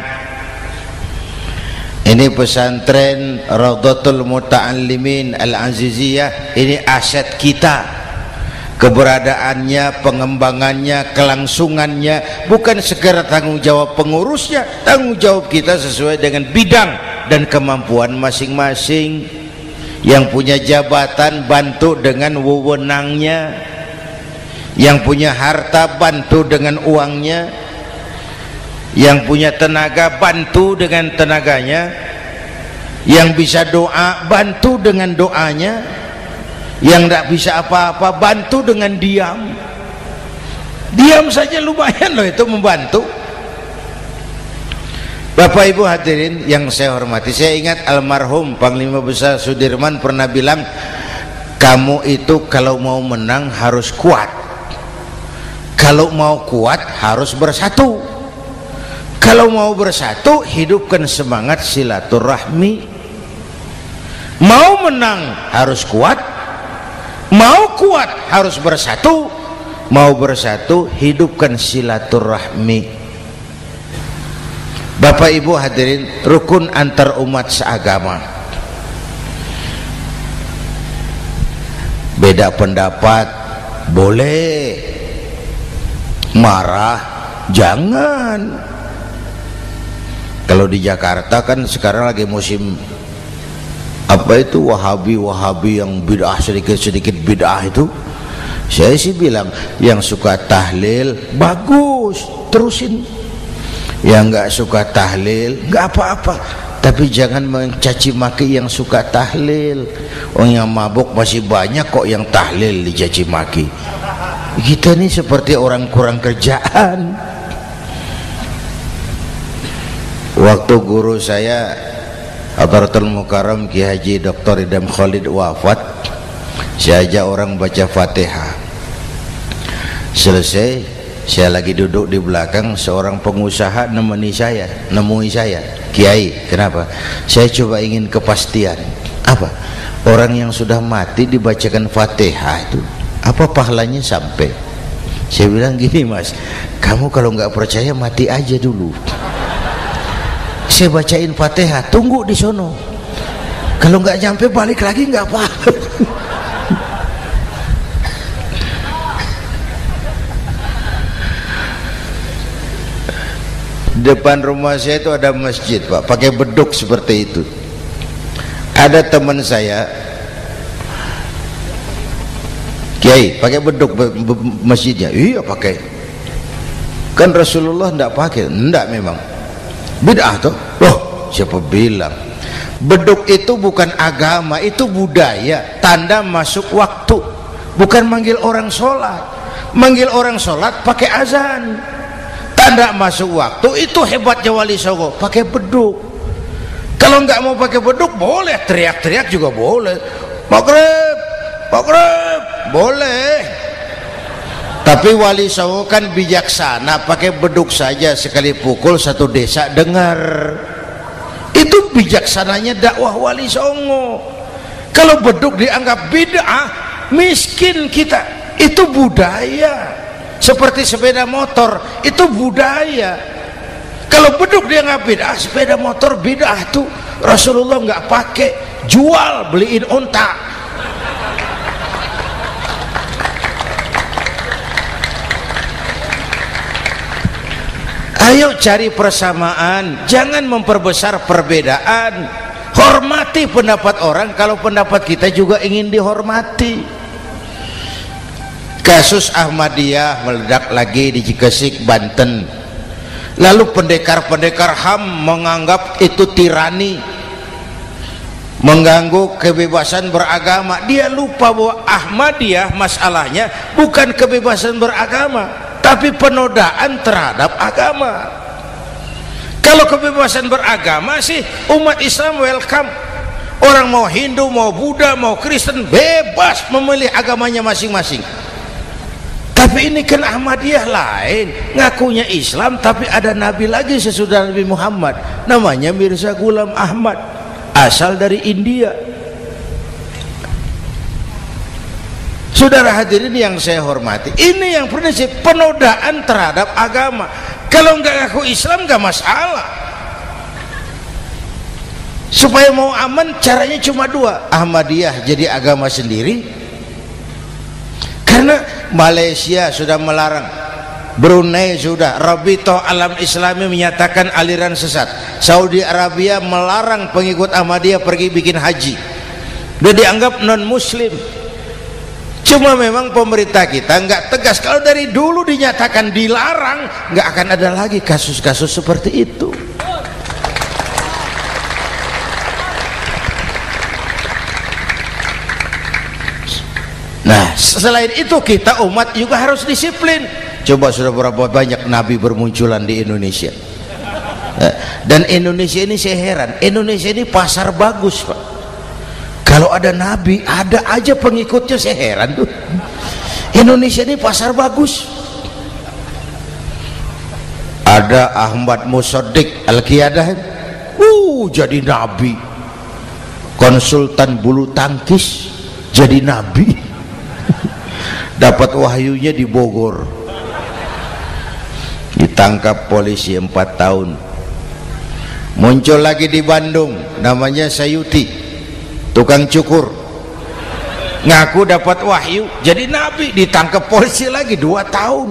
[SPEAKER 1] Ini pesantren Raudhatul Muta'allimin Al-Aziziyah, ini aset kita. keberadaannya, pengembangannya, kelangsungannya, bukan segera tanggung jawab pengurusnya. Tanggung jawab kita sesuai dengan bidang dan kemampuan masing-masing. Yang punya jabatan bantu dengan wewenangnya, yang punya harta bantu dengan uangnya, yang punya tenaga bantu dengan tenaganya, yang bisa doa bantu dengan doanya, yang tidak bisa apa-apa bantu dengan diam. Diam saja lumayan loh itu membantu. Bapak Ibu hadirin yang saya hormati, saya ingat almarhum Panglima Besar Sudirman pernah bilang, kamu itu kalau mau menang harus kuat, kalau mau kuat harus bersatu, kalau mau bersatu hidupkan semangat silaturahmi. Mau menang harus kuat, mau kuat harus bersatu, mau bersatu hidupkan silaturahmi. Bapak Ibu hadirin, rukun antar umat seagama. Beda pendapat boleh, marah jangan. Kalau di Jakarta kan sekarang lagi musim apa itu wahabi yang bid'ah, sedikit bid'ah itu. Saya sih bilang yang suka tahlil bagus, terusin. Yang nggak suka tahlil nggak apa-apa, tapi jangan mencaci maki yang suka tahlil. Orang yang mabuk masih banyak kok yang tahlil dicaci maki. Kita ini seperti orang kurang kerjaan. Waktu guru saya Hadratul Mukarram Ki Haji Dr. Idham Khalid wafat, saya ajak orang baca Fatihah. Selesai, saya lagi duduk di belakang, seorang pengusaha nemui saya, Kiai, kenapa? Saya coba ingin kepastian. Apa? Orang yang sudah mati dibacakan Fatihah itu, apa pahalanya sampai? Saya bilang gini, Mas, kamu kalau nggak percaya mati aja dulu. Saya bacain Fatihah, tunggu di sono. Kalau nggak nyampe balik lagi nggak apa-apa. Depan rumah saya itu ada masjid, Pak, pakai beduk seperti itu. Ada teman saya, Kiai, pakai beduk masjidnya. Iya pakai. Kan Rasulullah enggak pakai. Enggak memang. Bid'ah tuh. Loh, siapa bilang? Beduk itu bukan agama, itu budaya, tanda masuk waktu. Bukan manggil orang sholat. Manggil orang sholat pakai azan. Tanda masuk waktu, itu hebatnya Wali Songo, pakai beduk. Kalau nggak mau pakai beduk boleh, teriak-teriak juga boleh. Maghrib, maghrib, boleh. Tapi Wali Songo kan bijaksana, pakai beduk saja, sekali pukul satu desa dengar. Itu bijaksananya dakwah Wali Songo. Kalau beduk dianggap bid'ah, miskin kita. Itu budaya. Seperti sepeda motor, itu budaya. Kalau beduk dia nggak bid'ah, sepeda motor bid'ah tuh. Rasulullah nggak pakai, jual, beliin unta. Ayo cari persamaan, jangan memperbesar perbedaan. Hormati pendapat orang kalau pendapat kita juga ingin dihormati. Kasus Ahmadiyah meledak lagi di Cikesik, Banten. Lalu pendekar-pendekar HAM menganggap itu tirani, mengganggu kebebasan beragama. Dia lupa bahwa Ahmadiyah masalahnya bukan kebebasan beragama, tapi penodaan terhadap agama. Kalau kebebasan beragama sih umat Islam welcome. Orang mau Hindu, mau Buddha, mau Kristen bebas memilih agamanya masing-masing. Tapi ini kan Ahmadiyah lain, ngakunya Islam tapi ada nabi lagi sesudah Nabi Muhammad, namanya Mirza Ghulam Ahmad, asal dari India. Saudara hadirin yang saya hormati, ini yang prinsip penodaan terhadap agama. Kalau nggak ngaku Islam nggak masalah. Supaya mau aman caranya cuma dua, Ahmadiyah jadi agama sendiri. Karena Malaysia sudah melarang, Brunei sudah, Rabitoh Alam Islami menyatakan aliran sesat, Saudi Arabia melarang pengikut Ahmadiyah pergi bikin haji, udah dianggap non muslim. Cuma memang pemerintah kita nggak tegas. Kalau dari dulu dinyatakan dilarang, nggak akan ada lagi kasus-kasus seperti itu. Nah, selain itu kita umat juga harus disiplin. Coba sudah berapa banyak nabi bermunculan di Indonesia. Dan Indonesia ini saya heran, Indonesia ini pasar bagus, Pak. Kalau ada nabi, ada aja pengikutnya, saya heran tuh. Indonesia ini pasar bagus. Ada Ahmad Musaddiq Al-Qiyadah, jadi nabi. Konsultan bulu tangkis jadi nabi. Dapat wahyunya di Bogor. Ditangkap polisi 4 tahun. Muncul lagi di Bandung, namanya Sayuti, tukang cukur, ngaku dapat wahyu jadi nabi, ditangkap polisi lagi 2 tahun.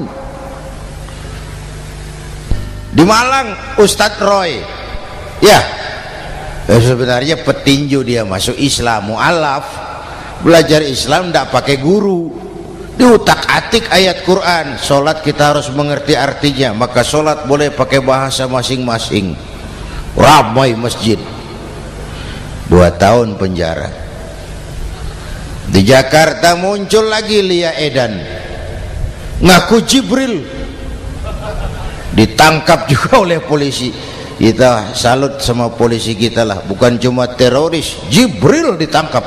[SPEAKER 1] Di Malang Ustadz Roy, ya sebenarnya petinju, dia masuk Islam, mu'alaf, belajar Islam tidak pakai guru, diutak-atik ayat Quran. Sholat kita harus mengerti artinya, maka sholat boleh pakai bahasa masing-masing. Ramai masjid. 2 tahun penjara. Di Jakarta muncul lagi Lia Edan, ngaku Jibril, ditangkap juga oleh polisi. Kita salut sama polisi kita lah, bukan cuma teroris, Jibril ditangkap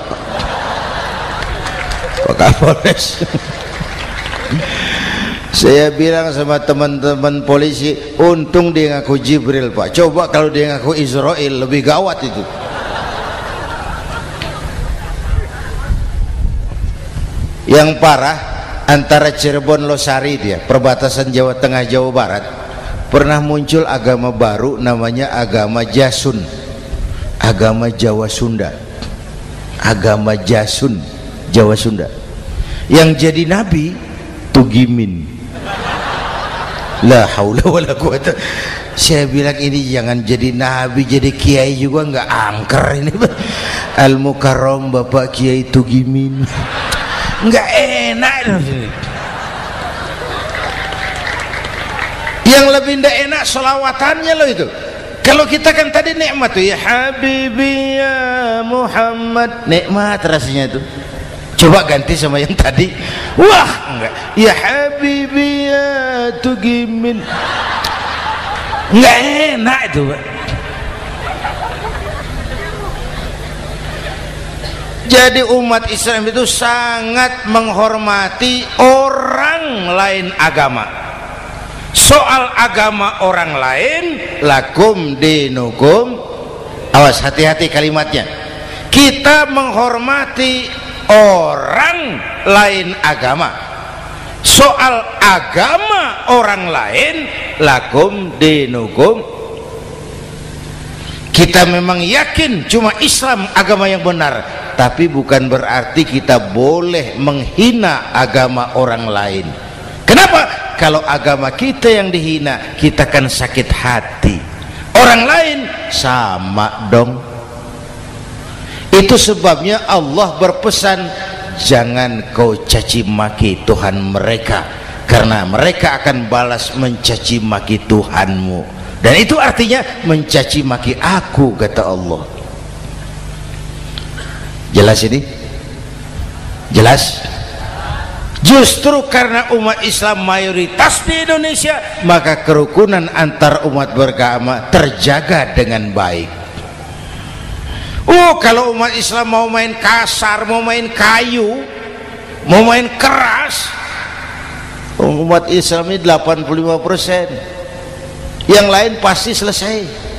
[SPEAKER 1] Pak Kapolres. Saya bilang sama teman-teman polisi, untung dia ngaku Jibril, Pak. Coba kalau dia ngaku Israel, lebih gawat itu. Yang parah, antara Cirebon Losari, dia perbatasan Jawa Tengah Jawa Barat, pernah muncul agama baru namanya agama Jasun, agama Jawa Sunda, agama Jasun Jawa Sunda. Yang jadi nabi Tugimin. La haula wala quwata. Saya bilang ini jangan jadi nabi, jadi kiai juga nggak angker ini. Al Mukarram Bapak Kiai Tugimin, nggak enak. Yang lebih ndak enak selawatannya loh itu. Kalau kita kan tadi nikmat tuh, ya Habibi ya Muhammad, nikmat rasanya itu. Coba ganti sama yang tadi, wah enggak, ya Habibi ya Tugimin, nggak enak itu, Pak. Jadi umat Islam itu sangat menghormati orang lain agama. Soal agama orang lain, lakum dinukum, awas hati-hati kalimatnya. Kita menghormati orang lain agama. Soal agama orang lain, lakum dinukum. Kita memang yakin cuma Islam agama yang benar, tapi bukan berarti kita boleh menghina agama orang lain. Kenapa? Kalau agama kita yang dihina, kita kan sakit hati. Orang lain sama dong. Itu sebabnya Allah berpesan, jangan kau caci maki Tuhan mereka, karena mereka akan balas mencaci maki Tuhanmu. Dan itu artinya mencaci maki aku, kata Allah. Jelas ini? Jelas? Justru karena umat Islam mayoritas di Indonesia, maka kerukunan antar umat beragama terjaga dengan baik. Kalau umat Islam mau main kasar, mau main kayu, mau main keras, umat Islam ini 85%, yang lain pasti selesai.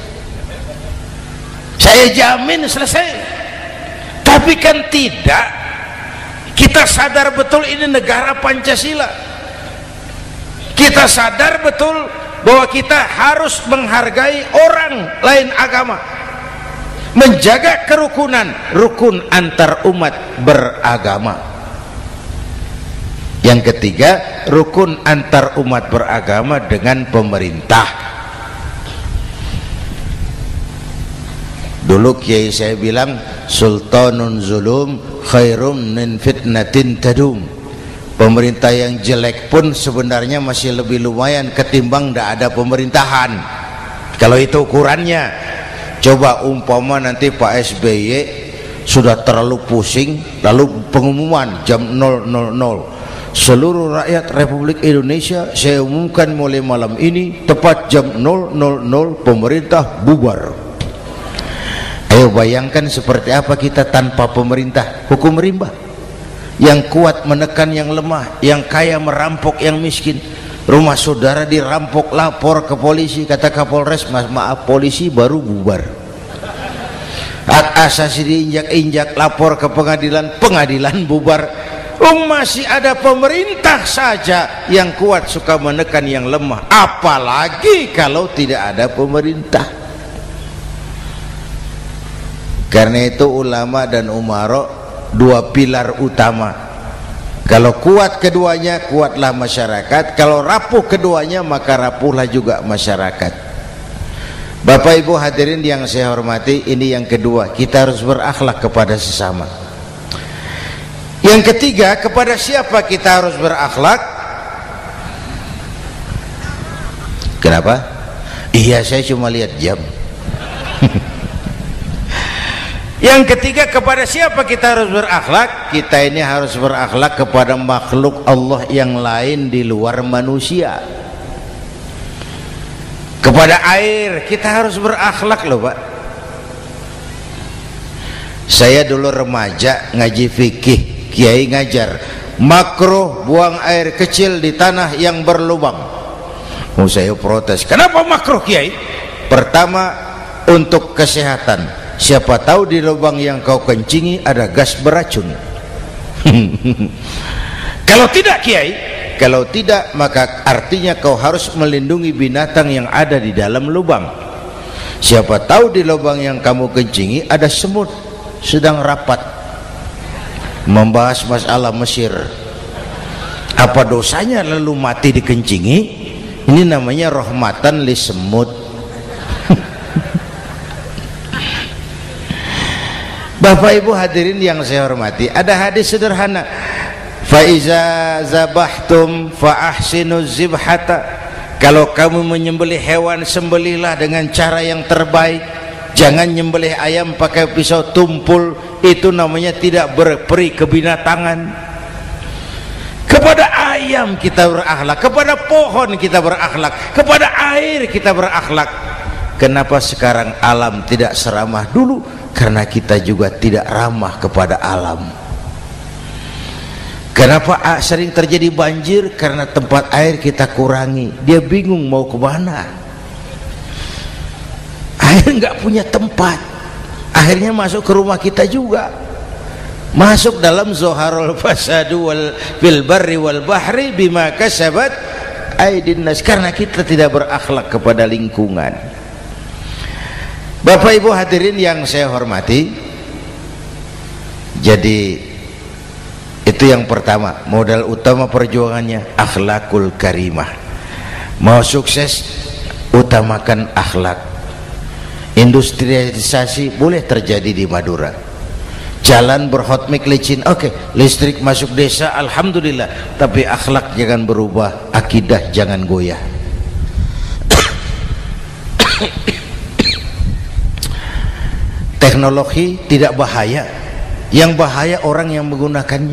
[SPEAKER 1] Saya jamin selesai. Tapi kan tidak. Kita sadar betul ini negara Pancasila. Kita sadar betul bahwa kita harus menghargai orang lain agama, menjaga kerukunan, rukun antar umat beragama. Yang ketiga, rukun antar umat beragama dengan pemerintah. Dulu kiai saya bilang, sultanun zulum khairum min fitnatin tadum. Pemerintah yang jelek pun sebenarnya masih lebih lumayan ketimbang tidak ada pemerintahan. Kalau itu ukurannya. Coba umpama nanti Pak SBY sudah terlalu pusing, lalu pengumuman jam 000, seluruh rakyat Republik Indonesia saya umumkan mulai malam ini tepat jam 000 pemerintah bubar. Ayo bayangkan seperti apa kita tanpa pemerintah. Hukum rimba, yang kuat menekan yang lemah, yang kaya merampok yang miskin. Rumah saudara dirampok, lapor ke polisi, kata Kapolres, maaf polisi baru bubar. Hak asasi diinjak-injak, lapor ke pengadilan, pengadilan bubar. Masih ada pemerintah saja yang kuat suka menekan yang lemah, apalagi kalau tidak ada pemerintah. Karena itu ulama dan umara dua pilar utama. Kalau kuat keduanya, kuatlah masyarakat. Kalau rapuh keduanya, maka rapuhlah juga masyarakat. Bapak Ibu hadirin yang saya hormati, ini yang kedua, kita harus berakhlak kepada sesama. Yang ketiga, kepada siapa kita harus berakhlak? Kenapa? Iya, saya cuma lihat jam. Yang ketiga, kepada siapa kita harus berakhlak? Kita ini harus berakhlak kepada makhluk Allah yang lain di luar manusia. Kepada air kita harus berakhlak loh Pak. Saya dulu remaja ngaji fikih, kiai ngajar makruh buang air kecil di tanah yang berlubang. Saya protes, kenapa makruh kiai? Pertama, untuk kesehatan. Siapa tahu di lubang yang kau kencingi ada gas beracun. Kalau tidak kiai, kalau tidak maka artinya kau harus melindungi binatang yang ada di dalam lubang. Siapa tahu di lubang yang kamu kencingi ada semut sedang rapat membahas masalah Mesir. Apa dosanya lalu mati dikencingi? Ini namanya rahmatan li semut. Bapak Ibu hadirin yang saya hormati, ada hadis sederhana, fa iza zabahtum fa ahsinu zibhata. Kalau kamu menyembelih hewan, sembelihlah dengan cara yang terbaik. Jangan nyembelih ayam pakai pisau tumpul, itu namanya tidak berperi kebinatangan. Kepada ayam kita berakhlak, kepada pohon kita berakhlak, kepada air kita berakhlak. Kenapa sekarang alam tidak seramah dulu? Karena kita juga tidak ramah kepada alam. Kenapa sering terjadi banjir? Karena tempat air kita kurangi. Dia bingung mau ke mana. Air nggak punya tempat. Akhirnya masuk ke rumah kita juga. Masuk dalam zoharul fasadu bil barri wal bahri bima kasabat aydin nas. Karena kita tidak berakhlak kepada lingkungan. Bapak Ibu hadirin yang saya hormati, jadi itu yang pertama, modal utama perjuangannya akhlakul karimah. Mau sukses, utamakan akhlak. Industrialisasi boleh terjadi di Madura, jalan berhotmik licin, oke, listrik masuk desa, alhamdulillah, tapi akhlak jangan berubah, akidah jangan goyah. Teknologi tidak bahaya, yang bahaya orang yang menggunakannya.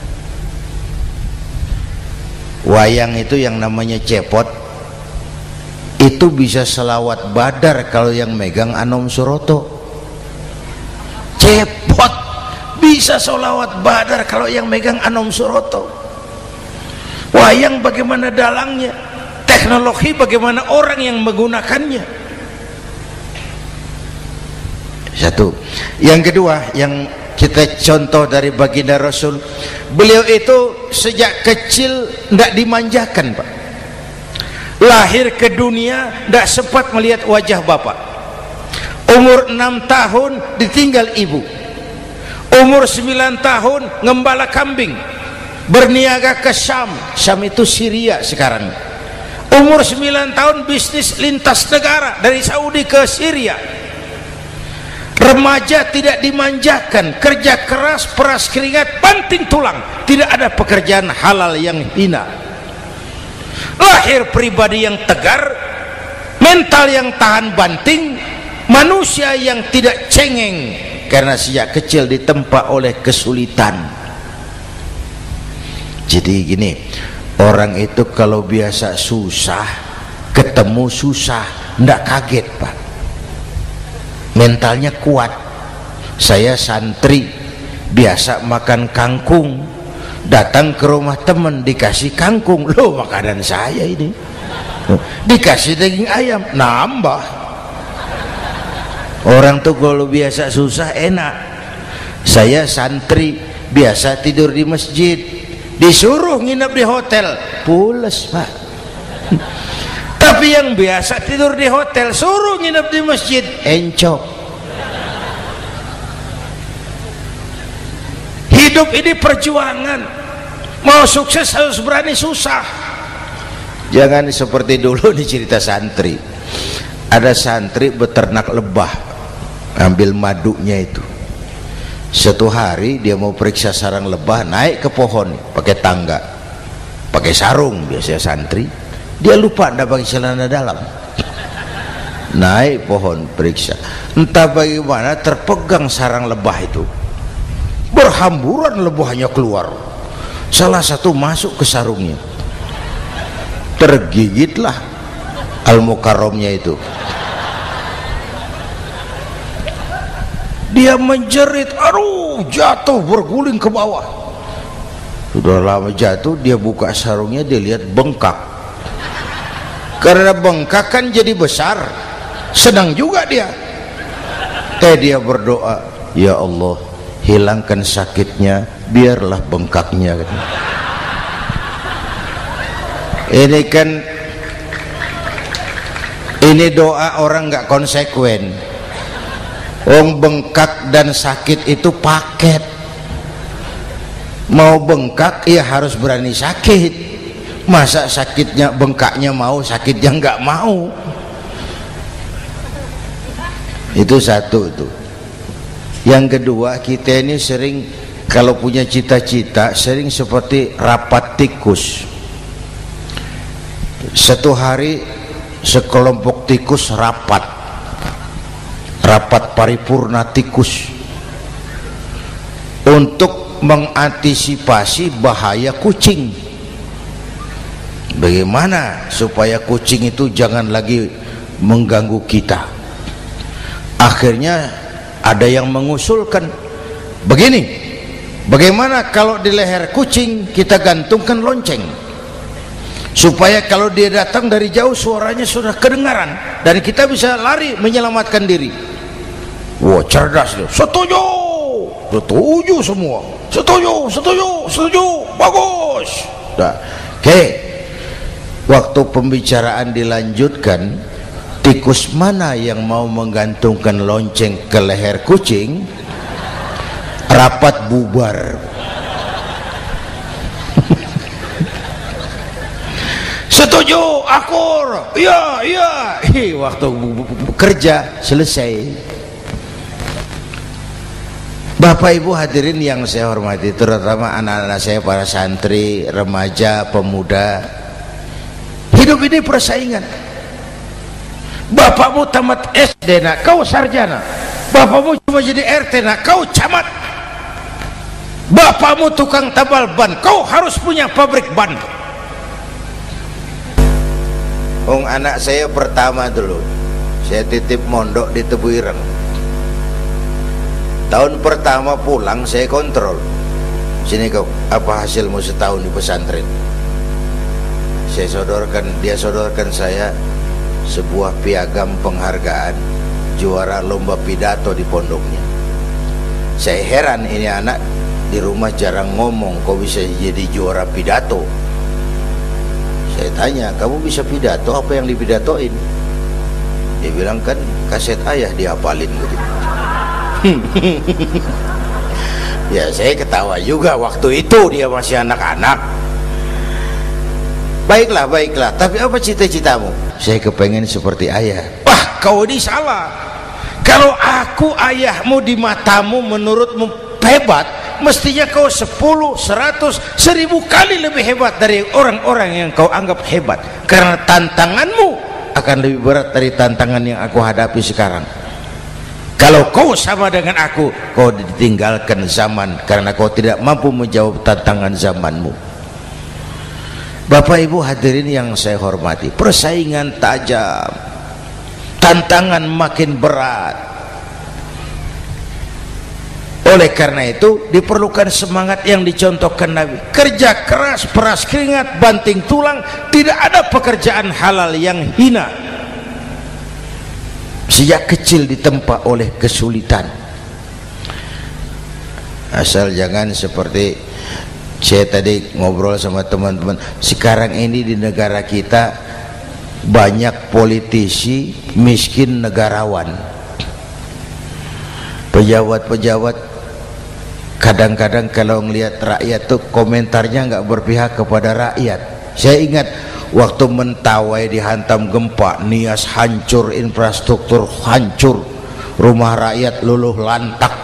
[SPEAKER 1] Wayang itu yang namanya cepot, itu bisa selawat badar kalau yang megang Anom Suroto. Cepot bisa selawat badar kalau yang megang Anom Suroto. Wayang bagaimana dalangnya, teknologi bagaimana orang yang menggunakannya. Satu. Yang kedua, yang kita contoh dari baginda Rasul, beliau itu sejak kecil tidak dimanjakan Pak. Lahir ke dunia tidak sempat melihat wajah bapak. Umur 6 tahun ditinggal ibu. Umur 9 tahun ngembala kambing. berniaga ke Syam. Syam itu Syria sekarang. Umur 9 tahun bisnis lintas negara dari Saudi ke Syria. Remaja tidak dimanjakan, kerja keras, peras keringat, banting tulang, tidak ada pekerjaan halal yang hina. Lahir pribadi yang tegar, mental yang tahan banting, manusia yang tidak cengeng karena sejak kecil ditempa oleh kesulitan. Jadi gini, orang itu kalau biasa susah, ketemu susah, ndak kaget Pak, mentalnya kuat. Saya santri biasa makan kangkung, datang ke rumah teman dikasih kangkung, loh makanan saya ini, dikasih daging ayam, nambah. Orang tuh kalau biasa susah enak. Saya santri biasa tidur di masjid, disuruh nginep di hotel, pules Pak. Tapi yang biasa tidur di hotel suruh nginep di masjid, encok. Hidup ini perjuangan, mau sukses harus berani susah. Jangan seperti dulu di cerita santri, ada santri beternak lebah, ambil madunya itu. Satu hari dia mau periksa sarang lebah, naik ke pohon pakai tangga, pakai sarung biasanya santri, dia lupa ndak pakai celana dalam, naik pohon periksa, entah bagaimana terpegang sarang lebah itu, berhamburan lebahnya keluar, salah satu masuk ke sarungnya, tergigitlah Al-Mukarramnya itu. Dia menjerit, aduh, jatuh berguling ke bawah. Sudah lama jatuh, dia buka sarungnya, dia lihat bengkak. Karena bengkak kan jadi besar, senang juga dia. Dia berdoa, ya Allah, hilangkan sakitnya, biarlah bengkaknya. Ini doa orang nggak konsekuen. Bengkak dan sakit itu paket. Mau bengkak ya harus berani sakit. Masa sakitnya bengkaknya mau, sakitnya nggak mau. Itu satu itu. Yang kedua, kita ini sering kalau punya cita-cita sering seperti rapat tikus. Satu hari sekelompok tikus rapat paripurna tikus untuk mengantisipasi bahaya kucing. Bagaimana supaya kucing itu jangan lagi mengganggu kita. Akhirnya ada yang mengusulkan begini, bagaimana kalau di leher kucing kita gantungkan lonceng, supaya kalau dia datang dari jauh suaranya sudah kedengaran dan kita bisa lari menyelamatkan diri. Wah, cerdas dia. Setuju semua. Setuju, bagus. Nah, oke. Waktu pembicaraan dilanjutkan, tikus mana yang mau menggantungkan lonceng ke leher kucing? Rapat bubar. Setuju, akur. Iya. Waktu kerja selesai. Bapak Ibu hadirin yang saya hormati, terutama anak-anak saya, para santri, remaja, pemuda. Hidup ini persaingan. Bapakmu tamat SD nak, kau sarjana. Bapakmu cuma jadi RT nak, kau camat. Bapakmu tukang tambal ban, kau harus punya pabrik ban. Anak saya pertama dulu, saya titip mondok di Tebu Ireng. Tahun pertama pulang saya kontrol, sini kau, apa hasilmu setahun di pesantren? Dia sodorkan saya sebuah piagam penghargaan juara lomba pidato di pondoknya. Saya heran, ini anak di rumah jarang ngomong, kok bisa jadi juara pidato? Saya tanya, kamu bisa pidato, apa yang dipidatoin? Dia bilang, kan kaset ayah dihafalin gitu. Ya saya ketawa juga, waktu itu dia masih anak-anak. Baiklah, baiklah, tapi apa cita-citamu? Saya kepengen seperti ayah. Wah, kau ini salah. Kalau aku ayahmu di matamu menurutmu hebat, mestinya kau 10, 100, 1000 kali lebih hebat dari orang-orang yang kau anggap hebat. Karena tantanganmu akan lebih berat dari tantangan yang aku hadapi sekarang. Kalau kau sama dengan aku, kau ditinggalkan zaman karena kau tidak mampu menjawab tantangan zamanmu. Bapak Ibu hadirin yang saya hormati, persaingan tajam, tantangan makin berat. Oleh karena itu diperlukan semangat yang dicontohkan Nabi. Kerja keras, peras keringat, banting tulang. Tidak ada pekerjaan halal yang hina. Sejak kecil ditempa oleh kesulitan. Asal jangan seperti saya tadi ngobrol sama teman-teman, sekarang ini di negara kita banyak politisi miskin negarawan. Pejabat-pejabat kadang-kadang kalau ngelihat rakyat tuh komentarnya nggak berpihak kepada rakyat. Saya ingat waktu Mentawai dihantam gempa, Nias hancur, infrastruktur hancur, rumah rakyat luluh lantak.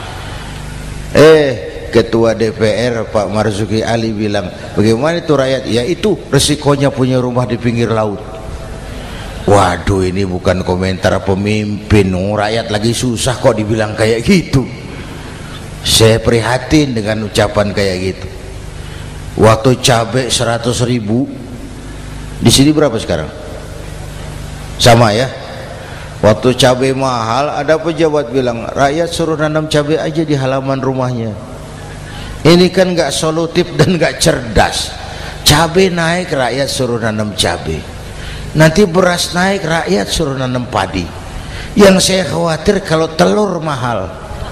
[SPEAKER 1] Ketua DPR Pak Marzuki Ali bilang, bagaimana itu rakyat? Ya itu resikonya punya rumah di pinggir laut. Waduh, ini bukan komentar pemimpin, rakyat lagi susah kok dibilang kayak gitu. Saya prihatin dengan ucapan kayak gitu. Waktu cabai 100.000, di sini berapa sekarang? Sama ya. Waktu cabai mahal, ada pejabat bilang rakyat suruh nanam cabai aja di halaman rumahnya. Ini kan nggak solutif dan nggak cerdas. Cabai naik, rakyat suruh nanam cabai. Nanti beras naik, rakyat suruh nanam padi. Yang saya khawatir kalau telur mahal,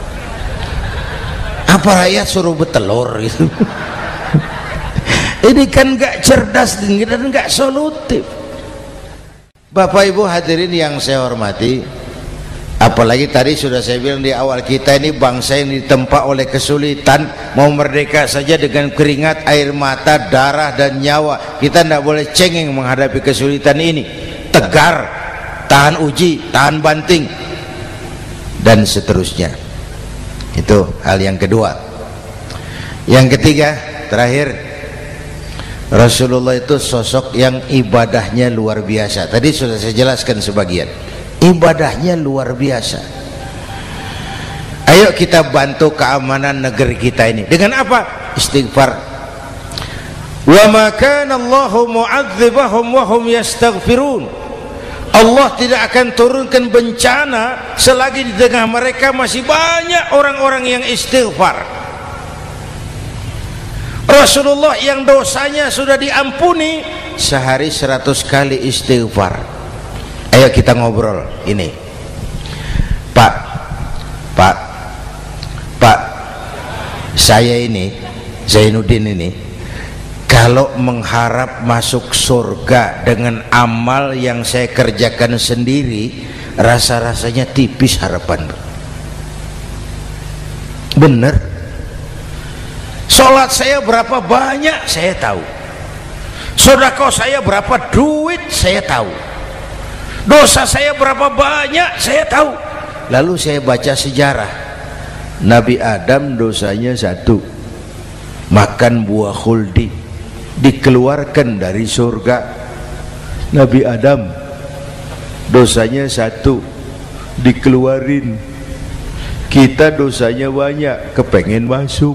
[SPEAKER 1] apa rakyat suruh bertelur gitu? Ini kan nggak cerdas dan nggak solutif. Bapak Ibu hadirin yang saya hormati, apalagi tadi sudah saya bilang di awal, kita ini bangsa yang ditempa oleh kesulitan. Mau merdeka saja dengan keringat, air mata, darah dan nyawa. Kita tidak boleh cengeng menghadapi kesulitan ini. Tegar, tahan uji, tahan banting, dan seterusnya. Itu hal yang kedua. Yang ketiga, terakhir, Rasulullah itu sosok yang ibadahnya luar biasa. Tadi sudah saya jelaskan sebagian. Ibadahnya luar biasa. Ayo kita bantu keamanan negeri kita ini. Dengan apa? Istighfar. Wa ma kana Allahu mu'adzibahum wa hum yastaghfirun. Allah tidak akan turunkan bencana selagi di tengah mereka masih banyak orang-orang yang istighfar. Rasulullah yang dosanya sudah diampuni sehari 100 kali istighfar. Ayo kita ngobrol ini. Pak, saya ini Zainuddin ini kalau mengharap masuk surga dengan amal yang saya kerjakan sendiri, rasa-rasanya tipis harapan. Bener. Sholat saya berapa banyak saya tahu. Sedekah saya berapa duit saya tahu. Dosa saya berapa banyak saya tahu. Lalu saya baca sejarah. Nabi Adam dosanya 1, makan buah khuldi, dikeluarkan dari surga. Nabi Adam dosanya 1, dikeluarin. Kita dosanya banyak, kepengen masuk.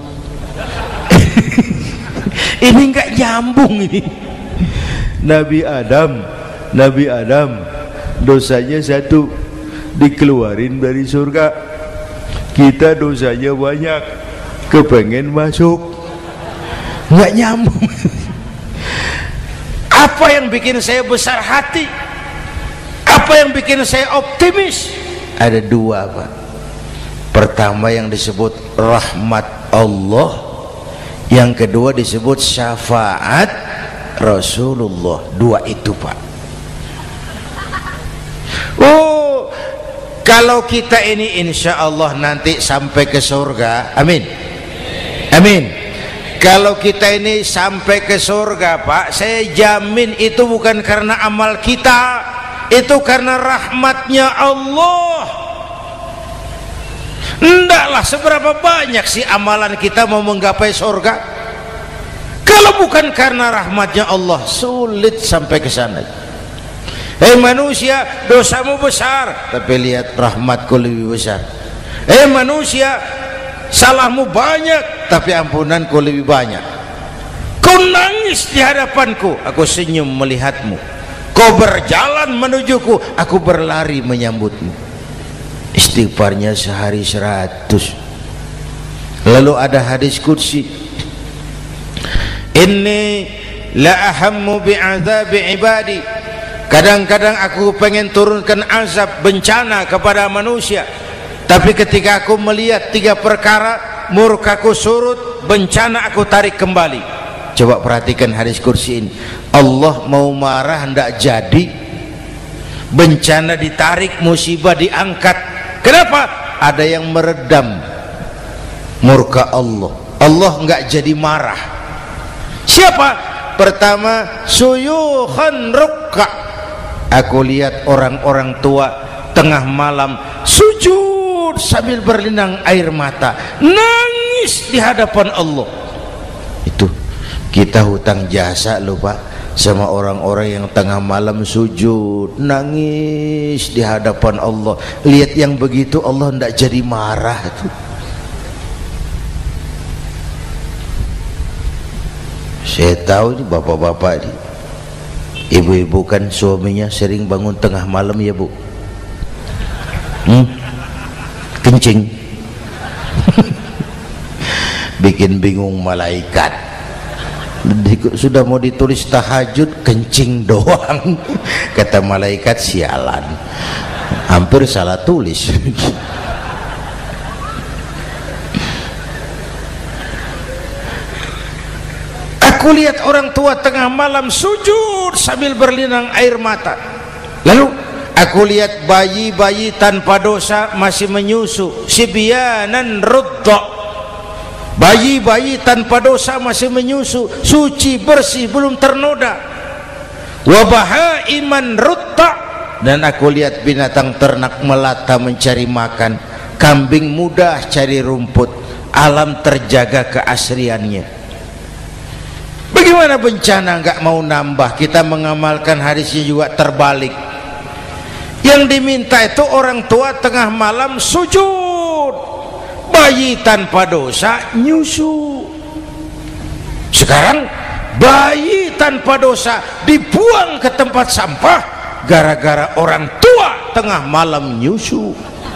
[SPEAKER 1] Ini nggak nyambung ini. Nabi Adam dosanya 1, dikeluarin dari surga. Kita dosanya banyak, kepengen masuk. Nggak nyambung. Apa yang bikin saya besar hati? Apa yang bikin saya optimis? Ada 2 Pak. Pertama yang disebut rahmat Allah, yang kedua disebut syafaat Rasulullah. 2 itu Pak. Kalau kita ini insya Allah nanti sampai ke surga, amin, Amin. Kalau kita ini sampai ke surga Pak, saya jamin itu bukan karena amal kita, itu karena rahmatnya Allah. Ndaklah seberapa banyak sih amalan kita mau menggapai surga. Kalau bukan karena rahmatnya Allah, sulit sampai ke sana. Hei manusia, dosamu besar, tapi lihat rahmatku lebih besar. Hei manusia, salahmu banyak, tapi ampunanku lebih banyak. Kau nangis di hadapanku, aku senyum melihatmu. Kau berjalan menujuku, aku berlari menyambutmu. Istighfarnya sehari 100. Lalu ada hadis qudsi, inni la ahammu bi'adzabi ibadi. Kadang-kadang aku pengen turunkan azab, bencana kepada manusia, tapi ketika aku melihat 3 perkara, murkaku surut, bencana aku tarik kembali. Coba perhatikan hadis kursi ini. Allah mau marah hendak jadi, bencana ditarik, musibah diangkat. Kenapa? Ada yang meredam murka Allah. Allah enggak jadi marah. Siapa? Pertama, suyukhan rukka. Aku lihat orang-orang tua tengah malam sujud sambil berlinang air mata, nangis di hadapan Allah. Itu kita hutang jasa loh Pak sama orang-orang yang tengah malam sujud nangis di hadapan Allah. Lihat yang begitu Allah tidak jadi marah tuh. Saya tahu ini bapak-bapak ini, ibu-ibu kan suaminya sering bangun tengah malam ya Bu, kencing bikin bingung malaikat. Sudah mau ditulis tahajud kencing doang, kata malaikat sialan, hampir salah tulis. Aku lihat orang tua tengah malam sujud sambil berlinang air mata. Lalu aku lihat bayi-bayi tanpa dosa masih menyusu, sibyanan rudda. Bayi-bayi tanpa dosa masih menyusu, suci bersih, belum ternoda. Wa bahaiman rudda. Dan aku lihat binatang ternak melata mencari makan, kambing mudah cari rumput, alam terjaga keasriannya. Bagaimana bencana nggak mau nambah? Kita mengamalkan hadisnya juga terbalik. Yang diminta itu orang tua tengah malam sujud, bayi tanpa dosa nyusu. Sekarang bayi tanpa dosa dibuang ke tempat sampah gara-gara orang tua tengah malam nyusu.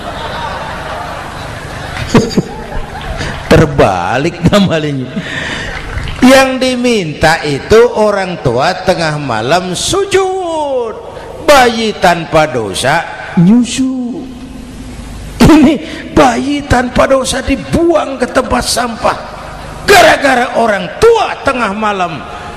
[SPEAKER 1] Terbalik namanya. Yang diminta itu orang tua tengah malam sujud, bayi tanpa dosa nyusu. Ini bayi tanpa dosa dibuang ke tempat sampah gara-gara orang tua tengah malam.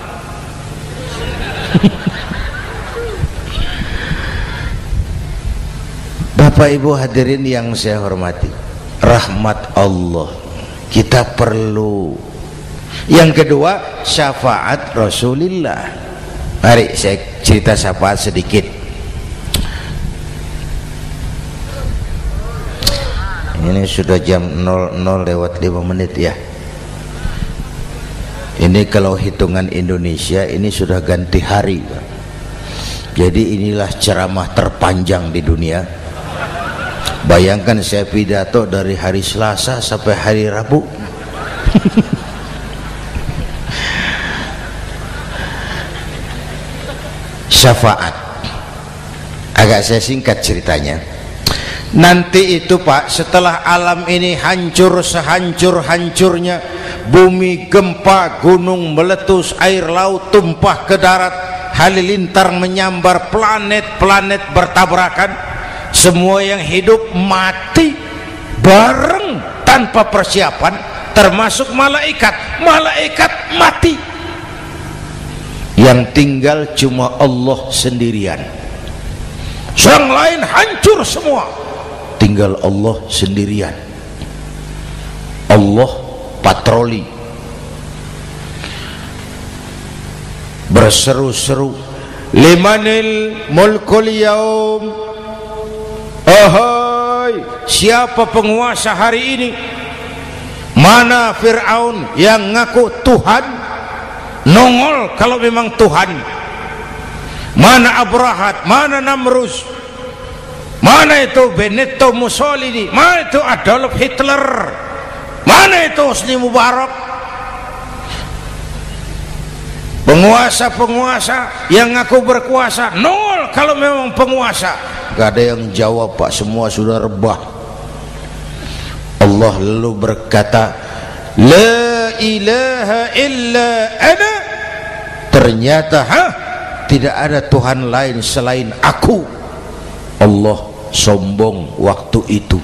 [SPEAKER 1] Bapak Ibu hadirin yang saya hormati, rahmat Allah kita perlu. Yang kedua, syafaat Rasulullah. Mari saya cerita syafaat sedikit. Ini sudah jam 00:05 ya. Ini kalau hitungan Indonesia ini sudah ganti hari. Jadi inilah ceramah terpanjang di dunia. Bayangkan saya pidato dari hari Selasa sampai hari Rabu. Syafaat agak saya singkat ceritanya. Nanti itu Pak, setelah alam ini hancur sehancur-hancurnya, bumi gempa, gunung meletus, air laut tumpah ke darat, halilintar menyambar, planet-planet bertabrakan, semua yang hidup mati bareng tanpa persiapan, termasuk malaikat mati. Yang tinggal cuma Allah sendirian. Yang lain hancur semua, tinggal Allah sendirian. Allah patroli, berseru-seru, limanil mulkul yaum, ahai siapa penguasa hari ini? Mana Fir'aun yang ngaku Tuhan? Nongol kalau memang Tuhan. Mana Abrahat, mana Namrus, mana itu Benito Mussolini, mana itu Adolf Hitler, mana itu Hosni Mubarak? Penguasa-penguasa yang ngaku berkuasa, nongol kalau memang penguasa. Gak ada yang jawab, Pak, semua sudah rebah. Allah lalu berkata, la ilaha illa ana. Ternyata tidak ada Tuhan lain selain aku. Allah sombong waktu itu.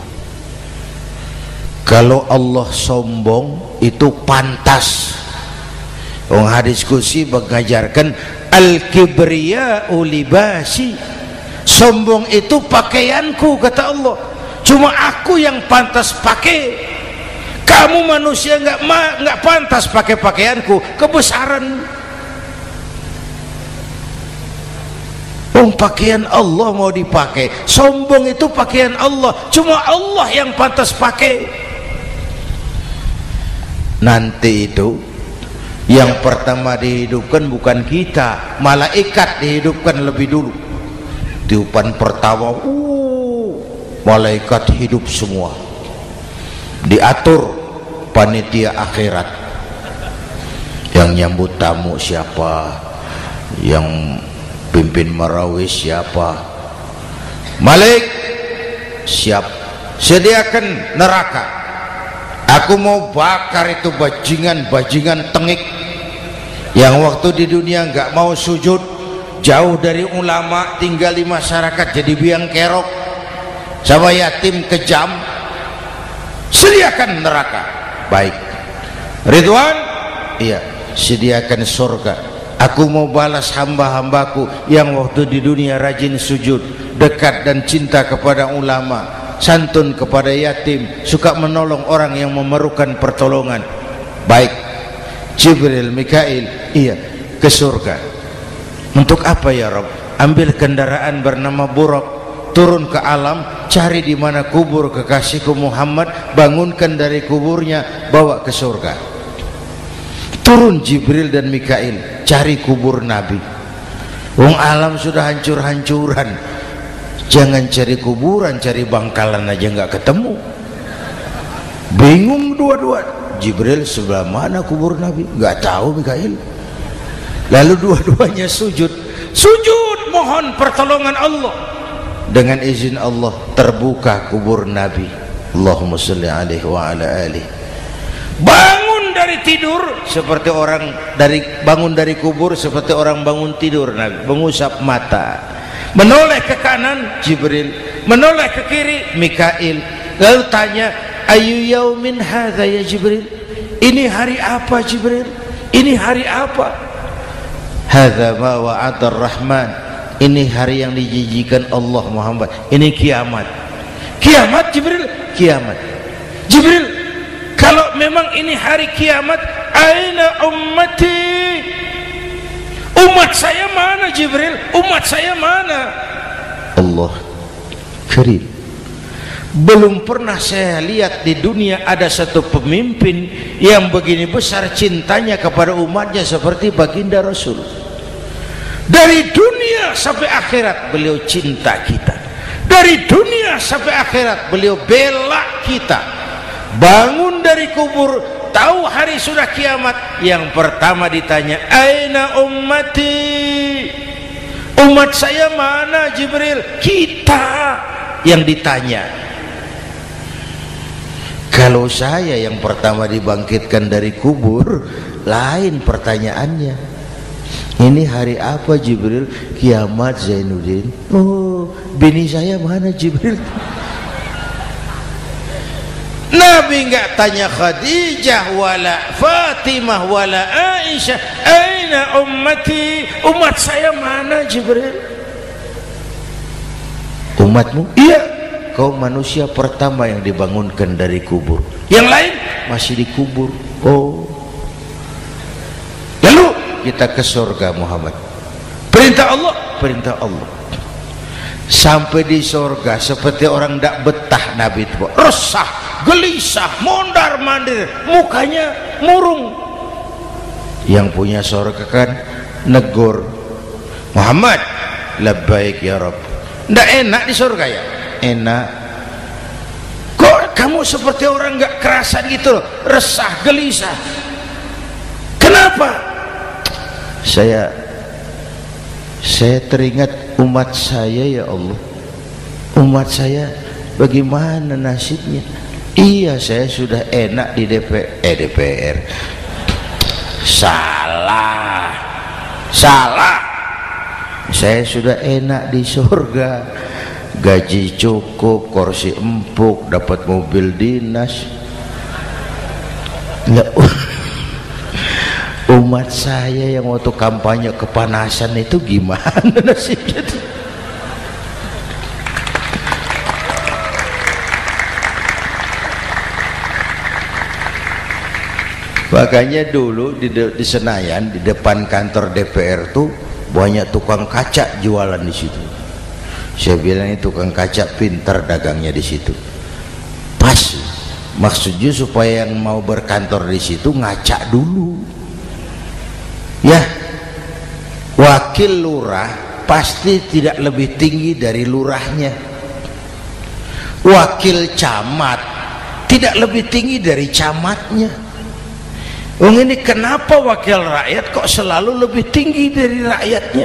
[SPEAKER 1] Kalau Allah sombong itu pantas. Hadis qudsi mengajarkan al-kibriya'u libasi, sombong itu pakaianku, kata Allah. Cuma aku yang pantas pakai. Kamu manusia nggak pantas pakai pakaianku, kebesaran. Pakaian Allah mau dipakai, sombong itu pakaian Allah, cuma Allah yang pantas pakai. Nanti itu yang pertama dihidupkan bukan kita, malaikat dihidupkan lebih dulu. Tiupan pertama, malaikat hidup semua, diatur panitia akhirat. Yang nyambut tamu siapa, yang pimpin marawis siapa. Malik siap, sediakan neraka, aku mau bakar itu bajingan tengik yang waktu di dunia nggak mau sujud, jauh dari ulama, tinggal di masyarakat jadi biang kerok, sama yatim kejam. Sediakan neraka. Baik. Ridwan, iya, sediakan surga. Aku mau balas hamba-hambaku yang waktu di dunia rajin sujud, dekat dan cinta kepada ulama, santun kepada yatim, suka menolong orang yang memerlukan pertolongan. Baik. Jibril, Mikail, iya, ke surga. Untuk apa ya Rabb? Ambil kendaraan bernama Buraq, turun ke alam, cari di mana kubur kekasihku Muhammad, bangunkan dari kuburnya, bawa ke surga. Turun Jibril dan Mikail, cari kubur Nabi. Wong alam sudah hancur-hancuran, jangan cari kuburan, cari bangkalan aja nggak ketemu. Bingung dua-dua. Jibril, sebelah mana kubur Nabi? Nggak tahu Mikail. Lalu dua-duanya sujud mohon pertolongan Allah. Dengan izin Allah terbuka kubur Nabi. Allahumma sholli alaihi wa ala alihi. Bangun dari tidur seperti orang bangun dari kubur seperti orang bangun tidur. Nabi mengusap mata, menoleh ke kanan Jibril, menoleh ke kiri Mikail. Lalu tanya, ayu yaumin hadza ya Jibril? Ini hari apa Jibril? Ini hari apa? Hadza ma wa'ada ar-Rahman. Ini hari yang dijanjikan Allah Muhammad. Ini kiamat. Kiamat Jibril? Kiamat. Jibril, kalau memang ini hari kiamat, aina ummati? Umat saya mana Jibril? Umat saya mana? Allah karim. Belum pernah saya lihat di dunia ada satu pemimpin yang begini besar cintanya kepada umatnya seperti baginda Rasul. Dari dunia sampai akhirat beliau cinta kita. Dari dunia sampai akhirat beliau bela kita. Bangun dari kubur, tahu hari sudah kiamat, yang pertama ditanya, aina ummati? Umat saya mana Jibril? Kita yang ditanya. Kalau saya yang pertama dibangkitkan dari kubur, lain pertanyaannya. Ini hari apa Jibril? Kiamat Zainuddin. Oh, bini saya mana Jibril? Nabi enggak tanya Khadijah wala Fatimah wala Aisyah, aina ummati? Umat saya mana Jibril? Umatmu? Iya. kau manusia pertama yang dibangunkan dari kubur, yang lain masih dikubur. Oh, lalu kita ke surga Muhammad, perintah Allah, perintah Allah. Sampai di surga seperti orang tidak betah Nabi itu, resah, gelisah, mondar mandir, mukanya murung. Yang punya surga kan negur, Muhammad, labbaik ya Rabb. Tidak enak di surga ya? Enak. Kok kamu seperti orang nggak kerasan gitu, resah, gelisah? Kenapa? Saya teringat umat saya ya Allah. Umat saya bagaimana nasibnya? Iya, saya sudah enak di DPR. Salah. Saya sudah enak di surga, gaji cukup, kursi empuk, dapat mobil dinas. Umat saya yang waktu kampanye kepanasan itu gimana nasibnya tuh? Makanya dulu di Senayan, di depan kantor DPR tuh banyak tukang kaca jualan di situ. Saya bilang ini tukang kaca pintar dagangnya di situ. Pas, maksudnya supaya yang mau berkantor di situ ngaca dulu. Ya, wakil lurah pasti tidak lebih tinggi dari lurahnya. Wakil camat tidak lebih tinggi dari camatnya. Ini kenapa wakil rakyat kok selalu lebih tinggi dari rakyatnya?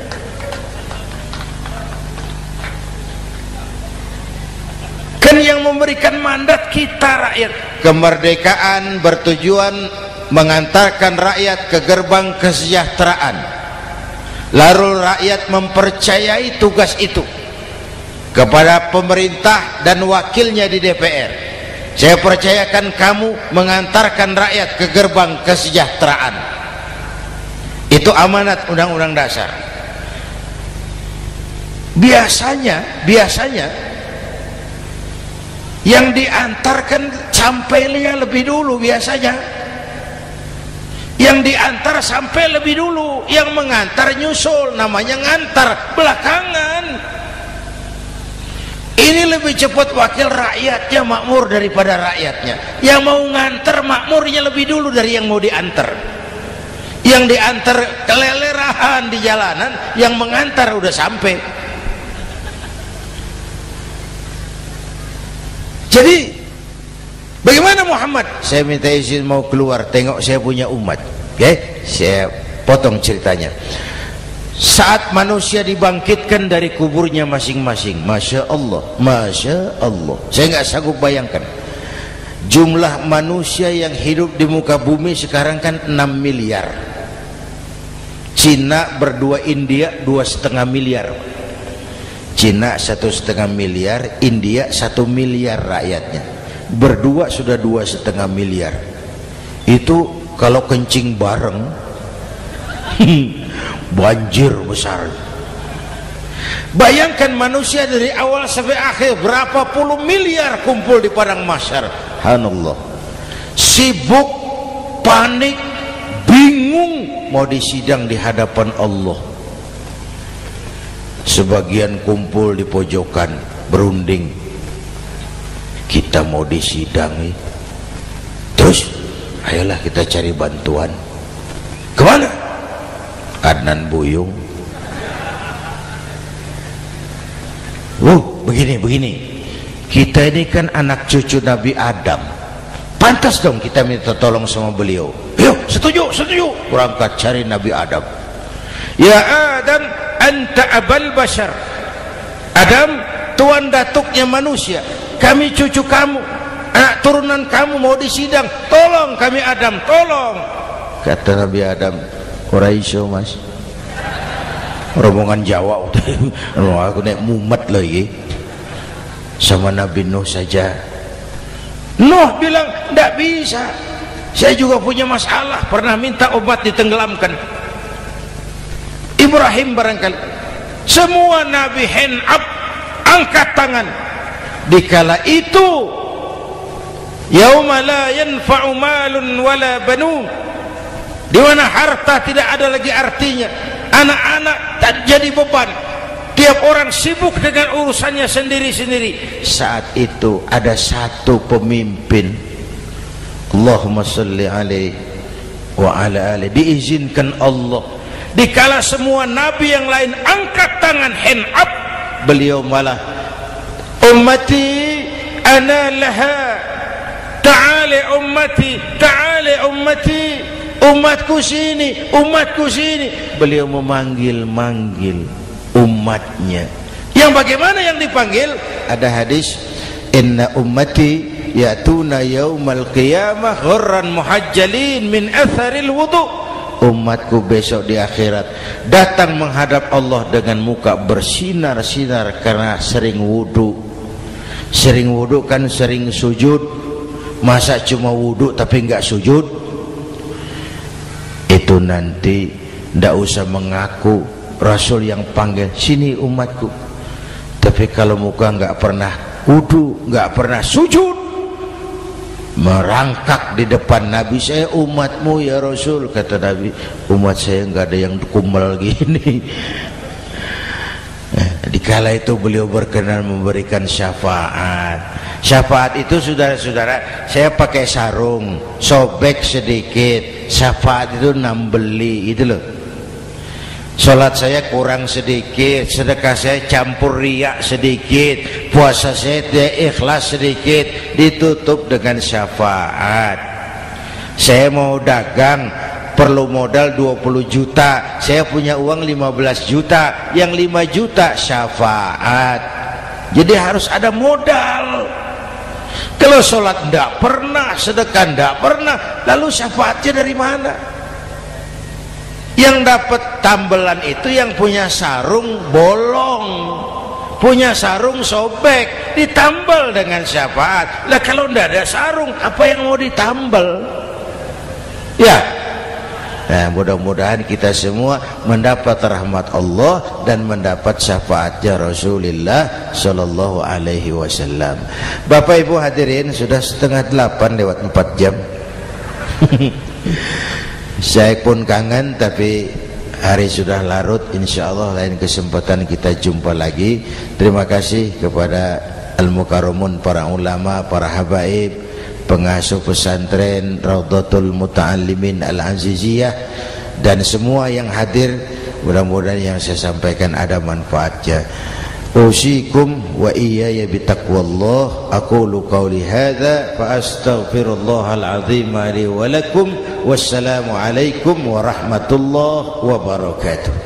[SPEAKER 1] Kan yang memberikan mandat kita rakyat. Kemerdekaan bertujuan mengantarkan rakyat ke gerbang kesejahteraan. Lalu rakyat mempercayai tugas itu kepada pemerintah dan wakilnya di DPR. Saya percayakan kamu mengantarkan rakyat ke gerbang kesejahteraan. Itu amanat Undang-Undang Dasar. Biasanya yang diantarkan sampainya lebih dulu biasanya. Yang diantar sampai lebih dulu, yang mengantar nyusul, namanya ngantar belakangan. Ini lebih cepat wakil rakyatnya makmur daripada rakyatnya. Yang mau nganter makmurnya lebih dulu dari yang mau diantar. Yang diantar kelelerahan di jalanan, yang mengantar udah sampai. Jadi bagaimana Muhammad? Saya minta izin mau keluar, tengok saya punya umat. Oke, saya potong ceritanya. Saat manusia dibangkitkan dari kuburnya masing-masing, Masya Allah, Masya Allah, saya nggak sanggup bayangkan jumlah manusia yang hidup di muka bumi sekarang kan 6 miliar. Cina berdua, India 2,5 miliar. Cina 1,5 miliar, India 1 miliar rakyatnya. Berdua sudah 2,5 miliar. Itu kalau kencing bareng banjir besar. Bayangkan manusia dari awal sampai akhir berapa puluh miliar kumpul di padang mahsyar. Subhanallah. Sibuk, panik, bingung mau disidang di hadapan Allah. Sebagian kumpul di pojokan berunding, kita mau disidangi. Terus ayolah kita cari bantuan. Kemana? Adnan Buyung. Begini. Kita ini kan anak cucu Nabi Adam. Pantas dong kita minta tolong sama beliau. Yuk, setuju. Berangkat cari Nabi Adam. Ya Adam, anta abal bashar. Adam, tuan datuknya manusia. Kami cucu kamu, anak turunan kamu mau disidang. Tolong kami Adam, tolong. Kata Nabi Adam, Quraisy mas, rombongan Jawa aku naik mumet lagi sama Nabi Nuh saja. Nuh bilang tidak bisa, saya juga punya masalah, pernah minta obat ditenggelamkan. Ibrahim barangkali. Semua Nabi hand up, angkat tangan. Dikala itu yauma la yanfa'u malun wala banun, di mana harta tidak ada lagi artinya, anak-anak tak jadi beban, tiap orang sibuk dengan urusannya sendiri-sendiri. Saat itu ada satu pemimpin, Allahumma salli alaihi wa ala alihi, diizinkan Allah. Dikala semua nabi yang lain angkat tangan hand up, beliau malah ummati ana laha, ta'ali ummati, ta'ali ummati, umatku sini, umatku sini. Beliau memanggil-manggil umatnya. Yang bagaimana yang dipanggil? Ada hadis, inna ummati ya'tuna yaumal qiyamah ghurran muhajjalin min atharil wudu. Umatku besok di akhirat datang menghadap Allah dengan muka bersinar-sinar karena sering wudu. Sering wudu kan sering sujud. Masa cuma wudu tapi enggak sujud? Itu nanti ndak usah mengaku Rasul yang panggil, sini umatku. Tapi kalau muka enggak pernah wudu, enggak pernah sujud, merangkak di depan Nabi, saya umatmu ya Rasul. Kata Nabi, umat saya enggak ada yang kumal gini. Dikala itu beliau berkenan memberikan syafaat. Syafaat itu saudara-saudara, saya pakai sarung, sobek sedikit. Syafaat itu nambeli, itu loh. Salat saya kurang sedikit, sedekah saya campur riak sedikit, puasa saya tidak ikhlas sedikit, ditutup dengan syafaat. Saya mau dagang, perlu modal 20 juta, saya punya uang 15 juta, yang 5 juta syafaat. Jadi harus ada modal. Kalau sholat tidak pernah, sedekah tidak pernah, lalu syafaatnya dari mana? Yang dapat tambelan itu yang punya sarung bolong, punya sarung sobek, ditambal dengan syafaat. Lah kalau tidak ada sarung, apa yang mau ditambal? Ya. Nah, mudah-mudahan kita semua mendapat rahmat Allah dan mendapat syafaatnya Rasulullah Sallallahu Alaihi Wasallam. Bapak Ibu hadirin, sudah 7:30 lewat 4 jam. Saya pun kangen, tapi hari sudah larut. Insya Allah lain kesempatan kita jumpa lagi. Terima kasih kepada Al-Mukarramun, para ulama, para habaib, pengasuh pesantren Raudhatul Muta'allimin Al-Aziziyah, dan semua yang hadir. Mudah-mudahan yang saya sampaikan ada manfaatnya. Usikum wa iyaya bitaqwallah. Aqulu qawli hadza fa astaghfirullahal azim li wa lakum. Wassalamu alaikum warahmatullahi wabarakatuh.